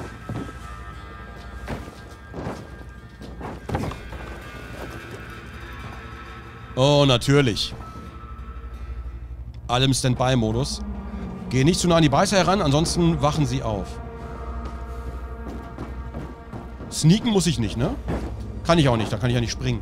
Speaker 1: Oh, natürlich. Alle im Standby-Modus. Geh nicht zu nah an die Beißer heran, ansonsten wachen sie auf. Sneaken muss ich nicht, ne? Kann ich auch nicht, da kann ich ja nicht springen.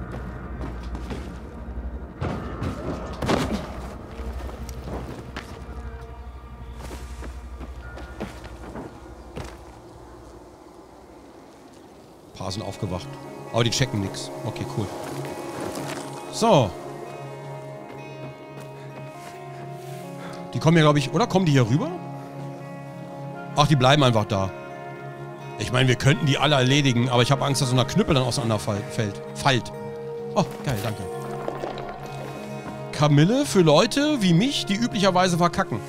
Speaker 1: Ein paar sind aufgewacht. Aber die checken nix. Okay, cool. So. Die Die kommen ja, glaube ich... Oder kommen die hier rüber? Ach, die bleiben einfach da. Ich meine, wir könnten die alle erledigen, aber ich habe Angst, dass so ein Knüppel dann auseinanderfällt. Oh, geil, danke. Kamille für Leute wie mich, die üblicherweise verkacken.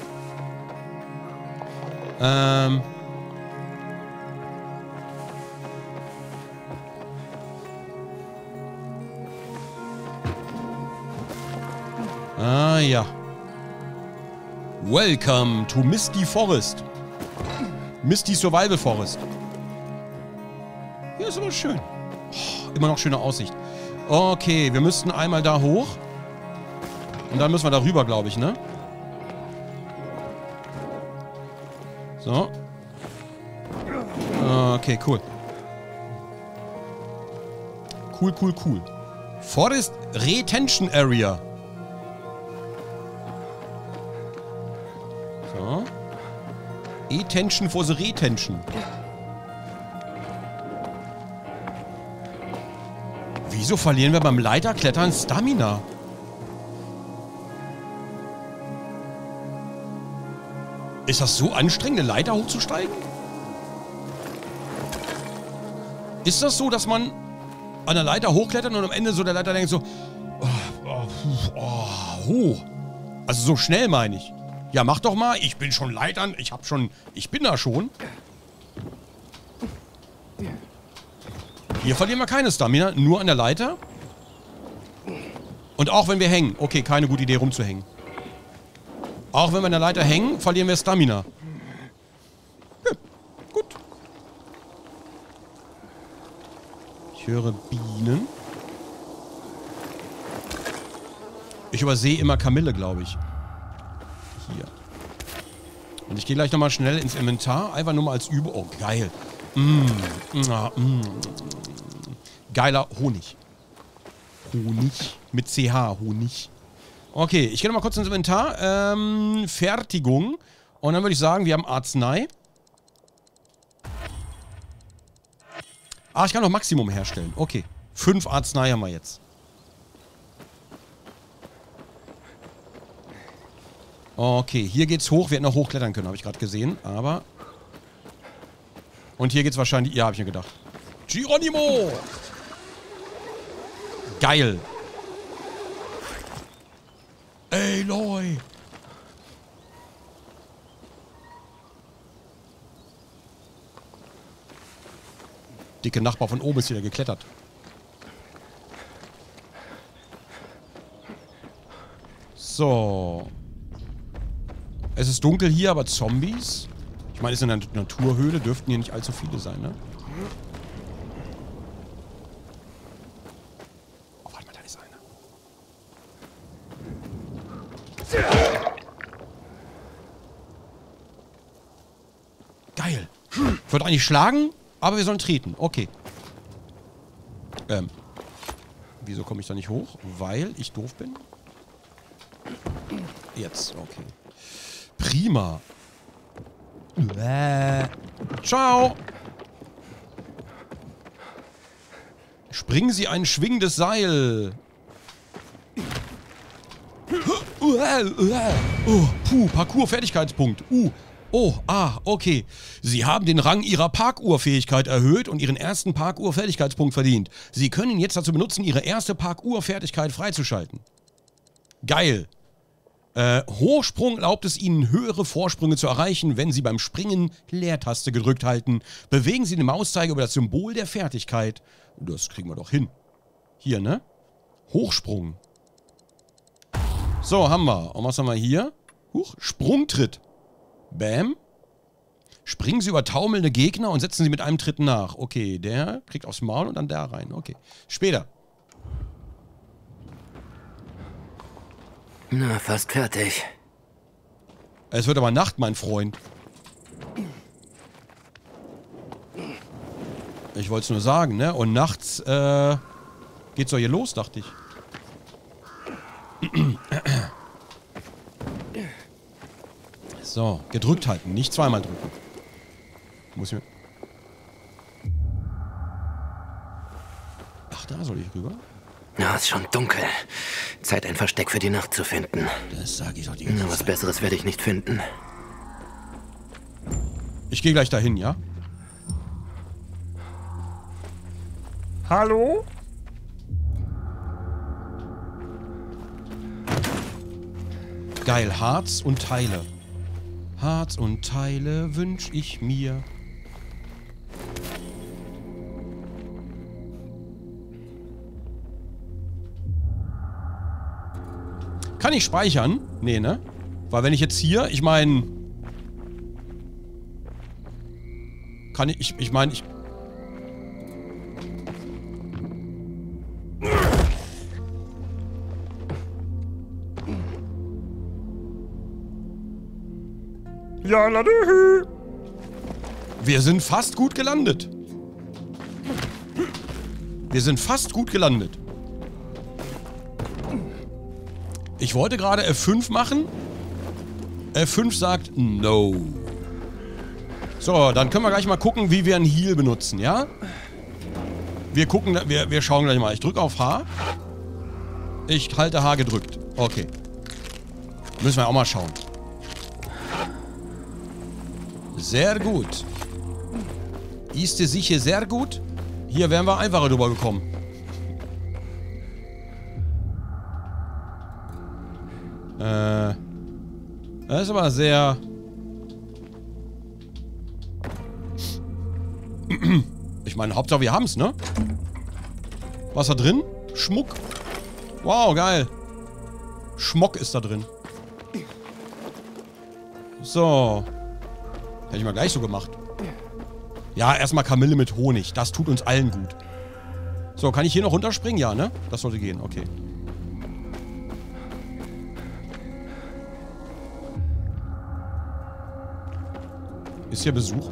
Speaker 1: Ah, ja. Welcome to Misty Forest. Misty Survival Forest. Hier ist aber schön. Oh, immer noch schöne Aussicht. Okay, wir müssten einmal da hoch. Und dann müssen wir da rüber, glaube ich, ne? So. Okay, cool. Cool. Forest Retention Area. So. E-Tension for the Retention. Wieso verlieren wir beim Leiterklettern Stamina? Ist das so anstrengend, eine Leiter hochzusteigen? Ist das so, dass man an der Leiter hochklettert und am Ende so der Leiter denkt so... hoch. Also so schnell meine ich. Ja, mach doch mal. Ich bin schon Leitern. Ich bin da schon. Hier verlieren wir keine Stamina. Nur an der Leiter. Und auch wenn wir hängen. Okay, keine gute Idee rumzuhängen. Auch wenn wir an der Leiter hängen, verlieren wir Stamina. Ja, gut. Ich höre Bienen. Ich übersehe immer Kamille, glaube ich. Hier. Und ich gehe gleich nochmal schnell ins Inventar. Einfach nur mal als Übung. Oh, geil. Geiler Honig. Honig. Mit CH. Honig. Okay, ich gehe nochmal kurz ins Inventar. Fertigung. Und dann würde ich sagen, wir haben Arznei. Ah, ich kann noch Maximum herstellen. Okay. 5 Arznei haben wir jetzt. Okay, hier geht's hoch. Wir hätten noch hochklettern können, habe ich gerade gesehen. Aber... Und hier geht's wahrscheinlich... Ja, habe ich mir gedacht. Geronimo! Geil. Aloy! Dicke Nachbar von oben ist wieder geklettert. So. Es ist dunkel hier, aber Zombies? Ich meine, es ist eine Naturhöhle, dürften hier nicht allzu viele sein, ne? Oh, warte mal, da ist einer. Geil. Ich wollte eigentlich schlagen, aber wir sollen treten. Okay. Wieso komme ich da nicht hoch? Weil ich doof bin? Jetzt, okay. Prima. Ciao. Springen Sie ein schwingendes Seil. Parkour-Fertigkeitspunkt. Okay. Sie haben den Rang Ihrer Parkuhr-Fähigkeit erhöht und Ihren ersten Parkuhr-Fertigkeitspunkt verdient. Sie können ihn jetzt dazu benutzen, Ihre erste Parkuhr-Fertigkeit freizuschalten. Geil. Hochsprung erlaubt es Ihnen, höhere Vorsprünge zu erreichen, wenn Sie beim Springen Leertaste gedrückt halten. Bewegen Sie den Mauszeiger über das Symbol der Fertigkeit. Das kriegen wir doch hin. Hier, ne? Hochsprung. So, haben wir. Und was haben wir hier? Sprungtritt. Bam. Springen Sie über taumelnde Gegner und setzen Sie mit einem Tritt nach. Okay, der kriegt aufs Maul und dann da rein. Okay. Später.
Speaker 4: Na, fast fertig.
Speaker 1: Es wird aber Nacht, mein Freund. Ich wollte es nur sagen, ne? Und nachts, geht's doch hier los, dachte ich. So, gedrückt halten, nicht zweimal drücken. Muss ich mir... Ach, da soll ich rüber?
Speaker 4: Ja, ist schon dunkel. Zeit, ein Versteck für die Nacht zu finden.
Speaker 1: Das sag ich doch die ganze
Speaker 4: Na, was
Speaker 1: Zeit.
Speaker 4: Besseres werde ich nicht finden.
Speaker 1: Ich gehe gleich dahin, ja?
Speaker 5: Hallo?
Speaker 1: Geil, Harz und Teile. Harz und Teile wünsch ich mir. Kann ich speichern? Nee, ne? Weil wenn ich jetzt hier, ich meine... Kann ich meine, ich...
Speaker 5: Ja, ladühü.
Speaker 1: Wir sind fast gut gelandet. Wir sind fast gut gelandet. Ich wollte gerade F5 machen. F5 sagt No. So, dann können wir gleich mal gucken, wie wir einen Heal benutzen, ja? Wir gucken, wir schauen gleich mal. Ich drücke auf H. Ich halte H gedrückt. Okay. Müssen wir auch mal schauen. Sehr gut. Ist die sicher sehr gut? Hier wären wir einfacher drüber gekommen. Das ist aber sehr... Ich meine, Hauptsache wir haben's, ne? Was ist da drin? Schmuck. Wow, geil. Schmuck ist da drin. So. Hätte ich mal gleich so gemacht. Ja, erstmal Kamille mit Honig. Das tut uns allen gut. So, kann ich hier noch runterspringen? Ja, ne? Das sollte gehen, okay. Ist hier Besuch?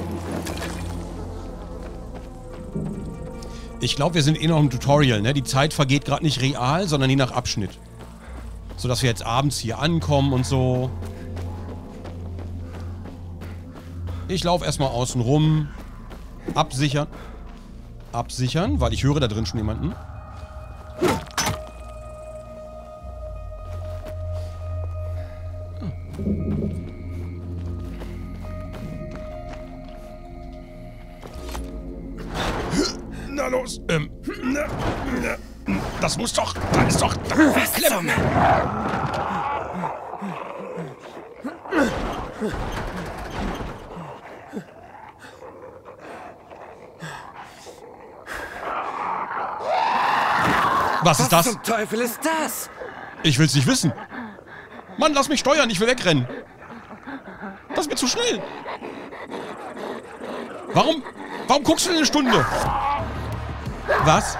Speaker 1: Ich glaube, wir sind eh noch im Tutorial, ne? Die Zeit vergeht gerade nicht real, sondern je nach Abschnitt. Sodass wir jetzt abends hier ankommen und so. Ich laufe erstmal außen rum. Absichern. Absichern, weil ich höre da drin schon jemanden. Na los. Das muss doch... Da ist doch...
Speaker 4: Was zum...
Speaker 1: Was ist das?
Speaker 4: Was zum Teufel ist das?
Speaker 1: Ich will's nicht wissen. Mann, lass mich steuern, ich will wegrennen. Das ist mir zu schnell. Warum guckst du denn eine Stunde? Was?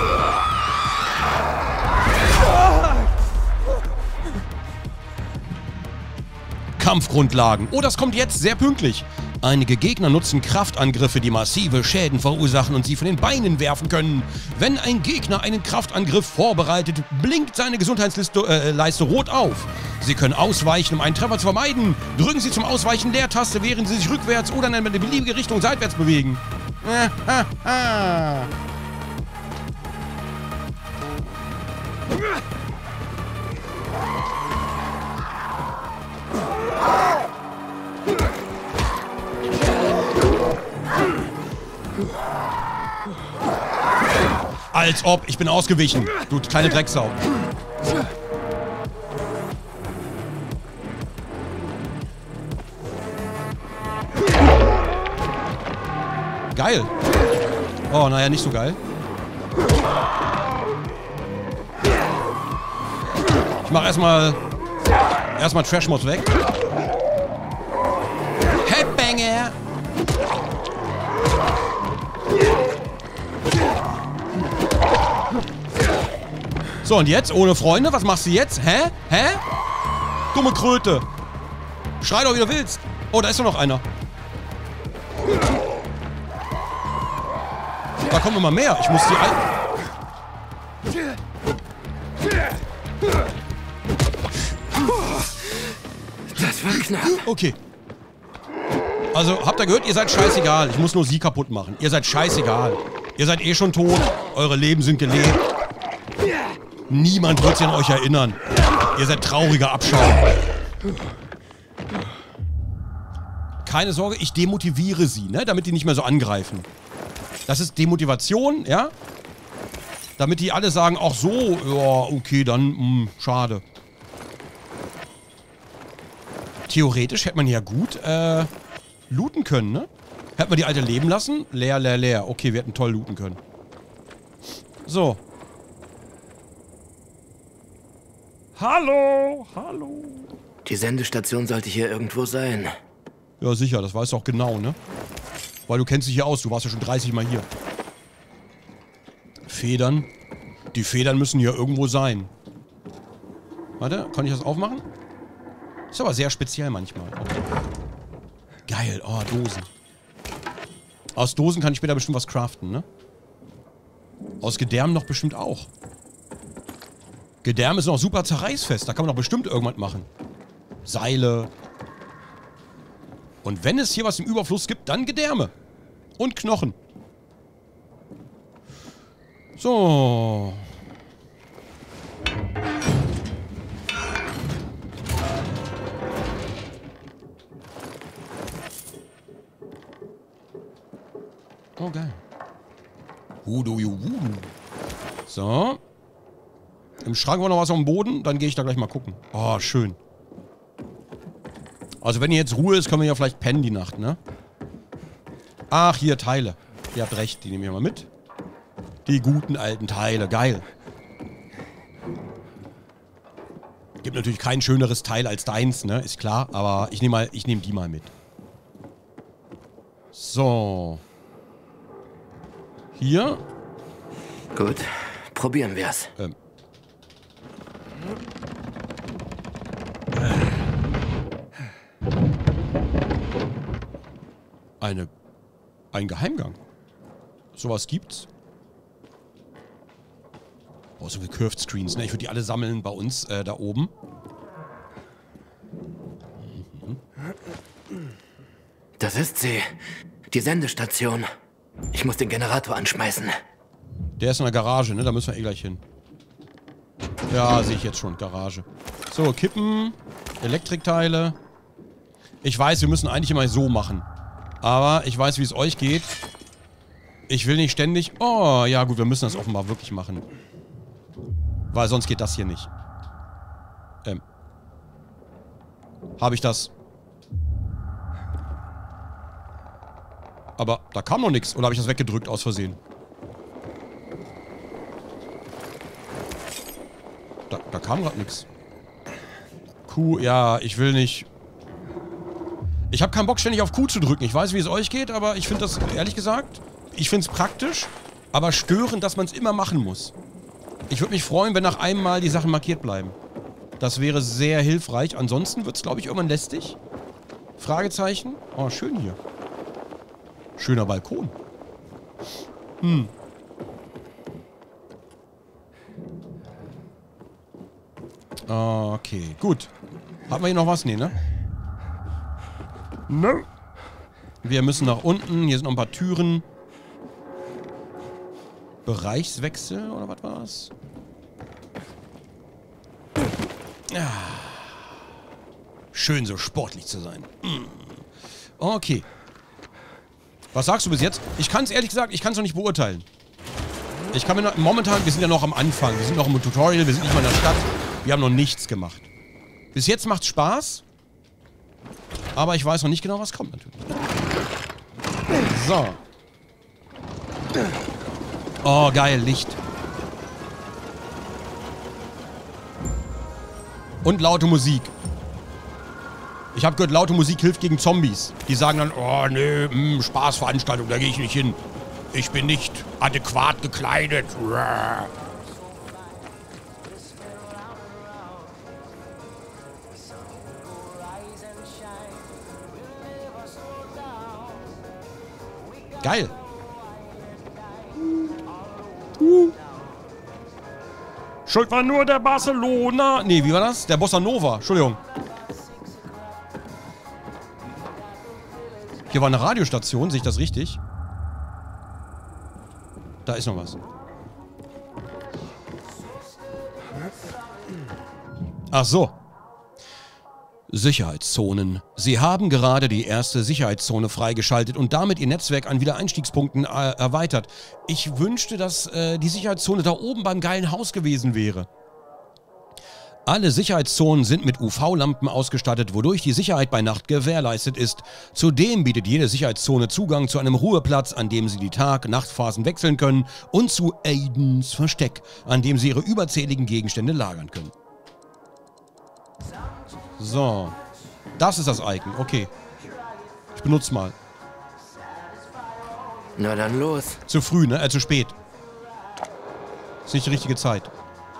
Speaker 1: Kampfgrundlagen. Oh, das kommt jetzt sehr pünktlich. Einige Gegner nutzen Kraftangriffe, die massive Schäden verursachen und sie von den Beinen werfen können. Wenn ein Gegner einen Kraftangriff vorbereitet, blinkt seine Gesundheitsleiste rot auf. Sie können ausweichen, um einen Treffer zu vermeiden. Drücken Sie zum Ausweichen Leertaste, während Sie sich rückwärts oder in eine beliebige Richtung seitwärts bewegen. Als ob, ich bin ausgewichen, du kleine Drecksau. Geil. Oh, naja, nicht so geil. Ich mach erstmal Trash-Mod weg. Headbanger! So, und jetzt? Ohne Freunde? Was machst du jetzt? Hä? Hä? Dumme Kröte. Schrei doch, wie du willst. Oh, da ist doch noch einer. Da kommen immer mehr. Ich muss die
Speaker 4: Das war knapp.
Speaker 1: Okay. Also, habt ihr gehört? Ihr seid scheißegal. Ich muss nur sie kaputt machen. Ihr seid scheißegal. Ihr seid eh schon tot. Eure Leben sind gelebt. Niemand wird sich an euch erinnern. Ihr seid trauriger Abschaum. Keine Sorge, ich demotiviere sie, ne? Damit die nicht mehr so angreifen. Das ist Demotivation, ja? Damit die alle sagen, ach so, ja, okay, dann, schade. Theoretisch hätte man ja gut, looten können, ne? Hätten wir die Alte leben lassen? Leer, leer, leer. Okay, wir hätten toll looten können. So.
Speaker 5: Hallo, hallo.
Speaker 4: Die Sendestation sollte hier irgendwo sein.
Speaker 1: Ja, sicher, das weißt du auch genau, ne? Weil du kennst dich hier aus, du warst ja schon 30 Mal hier. Federn. Die Federn müssen hier irgendwo sein. Warte, kann ich das aufmachen? Ist aber sehr speziell manchmal. Okay. Geil, oh, Dosen. Aus Dosen kann ich später bestimmt was craften, ne? Aus Gedärmen noch bestimmt auch. Gedärme ist noch super zerreißfest, da kann man doch bestimmt irgendwas machen. Seile. Und wenn es hier was im Überfluss gibt, dann Gedärme. Und Knochen. So. Oh, geil. Voodoo. So. Im Schrank war noch was auf dem Boden, dann gehe ich da gleich mal gucken. Oh, schön. Also wenn hier jetzt Ruhe ist, können wir ja vielleicht pennen die Nacht, ne? Ach, hier, Teile. Ihr habt recht, die nehme ich mal mit. Die guten alten Teile, geil. Gibt natürlich kein schöneres Teil als deins, ne? Ist klar, aber ich nehme die mal mit. So. Hier.
Speaker 4: Gut, probieren wir's.
Speaker 1: Ein Geheimgang. Sowas gibt's. Oh, so Curved Screens, ne? Ich würde die alle sammeln bei uns, da oben.
Speaker 4: Das ist sie. Die Sendestation. Ich muss den Generator anschmeißen.
Speaker 1: Der ist in der Garage, ne? Da müssen wir eh gleich hin. Ja, sehe ich jetzt schon. Garage. So, Kippen. Elektrikteile. Ich weiß, wir müssen eigentlich immer so machen. Aber ich weiß, wie es euch geht. Ich will nicht ständig... Oh, ja gut, wir müssen das offenbar wirklich machen. Weil sonst geht das hier nicht. Habe ich das... Aber da kam noch nichts. Oder habe ich das weggedrückt aus Versehen? Da kam gerade nichts. Q, ja, ich will nicht... Ich habe keinen Bock, ständig auf Q zu drücken. Ich weiß, wie es euch geht, aber ich finde das, ehrlich gesagt, ich finde es praktisch, aber störend, dass man es immer machen muss. Ich würde mich freuen, wenn nach einem Mal die Sachen markiert bleiben. Das wäre sehr hilfreich. Ansonsten wird es, glaube ich, irgendwann lästig. Fragezeichen. Oh, schön hier. Schöner Balkon. Okay, gut. Haben wir hier noch was? Nee, ne?
Speaker 5: No.
Speaker 1: Wir müssen nach unten. Hier sind noch ein paar Türen. Bereichswechsel oder was war's? Ja. Schön so sportlich zu sein. Okay. Was sagst du bis jetzt? Ich kann es ehrlich gesagt, ich kann es noch nicht beurteilen. Ich kann mir noch, momentan, wir sind ja noch am Anfang. Wir sind noch im Tutorial, wir sind nicht mal in der Stadt. Wir haben noch nichts gemacht. Bis jetzt macht's Spaß. Aber ich weiß noch nicht genau, was kommt natürlich. So. Oh, geil, Licht. Und laute Musik. Ich habe gehört, laute Musik hilft gegen Zombies. Die sagen dann, oh nee, Spaßveranstaltung, da gehe ich nicht hin. Ich bin nicht adäquat gekleidet. Geil.
Speaker 5: Schuld war nur der Barcelona.
Speaker 1: Nee, wie war das? Der Bossa Nova. Entschuldigung. Hier war eine Radiostation, sehe ich das richtig? Da ist noch was. Ach so. Sicherheitszonen. Sie haben gerade die erste Sicherheitszone freigeschaltet und damit Ihr Netzwerk an Wiedereinstiegspunkten erweitert. Ich wünschte, dass die Sicherheitszone da oben beim geilen Haus gewesen wäre. Alle Sicherheitszonen sind mit UV-Lampen ausgestattet, wodurch die Sicherheit bei Nacht gewährleistet ist. Zudem bietet jede Sicherheitszone Zugang zu einem Ruheplatz, an dem Sie die Tag-Nacht-Phasen wechseln können, und zu Aidens Versteck, an dem Sie Ihre überzähligen Gegenstände lagern können. So, das ist das Icon, okay. Ich benutze mal.
Speaker 4: Na dann los.
Speaker 1: Zu früh, ne? Zu spät. Ist nicht die richtige Zeit.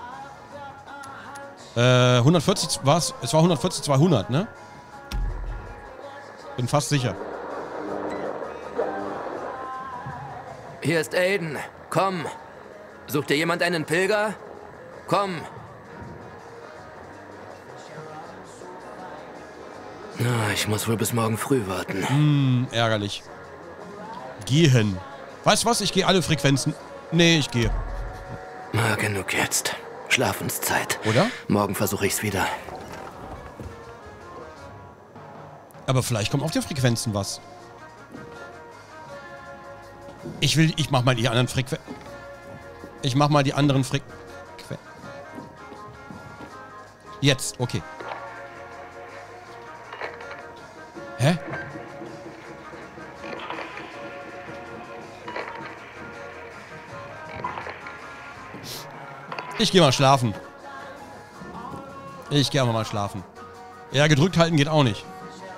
Speaker 1: 140 war's. Es war 140, 200, ne? Bin fast sicher.
Speaker 4: Hier ist Aiden. Komm. Sucht dir jemand einen Pilger? Komm. Na, ich muss wohl bis morgen früh warten.
Speaker 1: Ärgerlich. Gehen. Weißt du was? Ich gehe alle Frequenzen. Nee, ich gehe.
Speaker 4: Na, genug jetzt. Schlafenszeit.
Speaker 1: Oder?
Speaker 4: Morgen versuche ich's wieder.
Speaker 1: Aber vielleicht kommt auf die Frequenzen was. Ich mach mal die anderen Frequenzen. Ich mach mal die anderen Frequenzen. Jetzt, okay. Hä? Ich gehe mal schlafen. Ich gehe einfach mal schlafen. Ja, gedrückt halten geht auch nicht.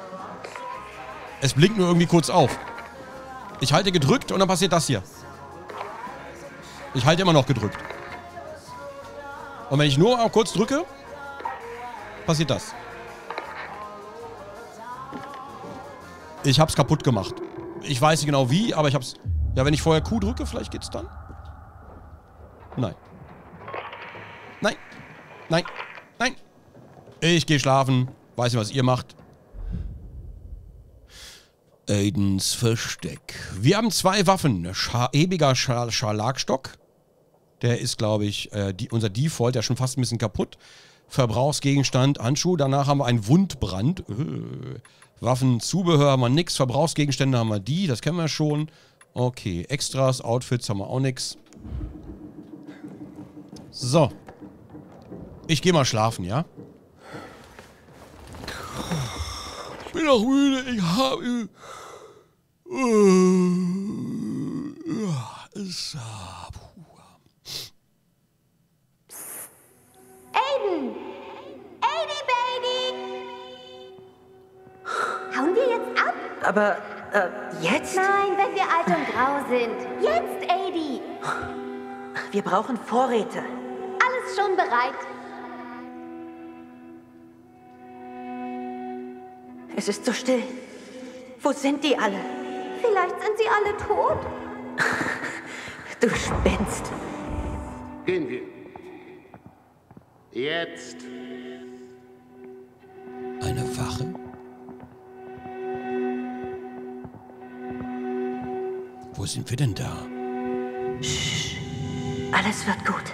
Speaker 1: Es blinkt nur irgendwie kurz auf. Ich halte gedrückt und dann passiert das hier. Ich halte immer noch gedrückt. Und wenn ich nur auch kurz drücke, passiert das. Ich hab's kaputt gemacht. Ich weiß nicht genau wie, aber ich hab's... Ja, wenn ich vorher Q drücke, vielleicht geht's dann. Nein. Nein. Nein. Nein. Ich gehe schlafen. Weiß nicht, was ihr macht. Aidens Versteck. Wir haben 2 Waffen. Ewiger Scharlagstock. Der ist, glaube ich, unser Default. Der ist schon fast ein bisschen kaputt. Verbrauchsgegenstand, Handschuh. Danach haben wir einen Wundbrand. Waffen, Zubehör haben wir nix. Verbrauchsgegenstände haben wir die. Das kennen wir schon. Okay. Extras, Outfits haben wir auch nix. So. Ich gehe mal schlafen, ja? Ich bin auch müde. Ich habe...
Speaker 6: Aiden! Aidie Baby! Hauen wir jetzt ab?
Speaker 7: Aber, jetzt?
Speaker 6: Nein, wenn wir alt und grau sind. Jetzt, Aidie!
Speaker 7: Wir brauchen Vorräte.
Speaker 6: Alles schon bereit.
Speaker 7: Es ist so still. Wo sind die alle?
Speaker 6: Vielleicht sind sie alle tot.
Speaker 7: Du spinnst.
Speaker 3: Gehen wir. Jetzt.
Speaker 1: Eine Wache? Wo sind wir denn da?
Speaker 7: Alles wird gut.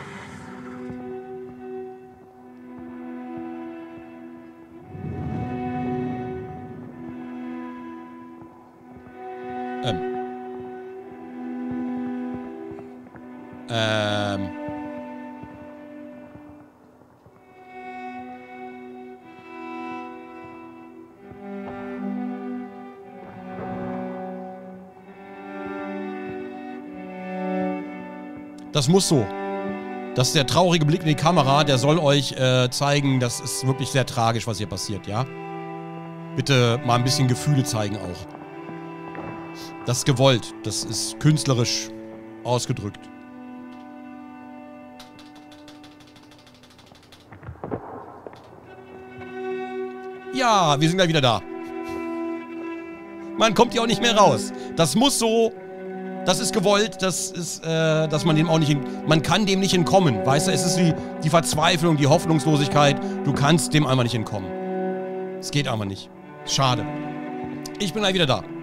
Speaker 1: Das muss so. Das ist der traurige Blick in die Kamera, der soll euch zeigen, das ist wirklich sehr tragisch, was hier passiert, ja? Bitte mal ein bisschen Gefühle zeigen auch. Das ist gewollt, das ist künstlerisch ausgedrückt. Ja, wir sind gleich wieder da. Man kommt hier auch nicht mehr raus. Das muss so... Das ist gewollt, das ist, dass man dem auch nicht... Man kann dem nicht entkommen, weißt du? Es ist die Verzweiflung, die Hoffnungslosigkeit. Du kannst dem einfach nicht entkommen. Es geht einfach nicht. Schade. Ich bin gleich wieder da.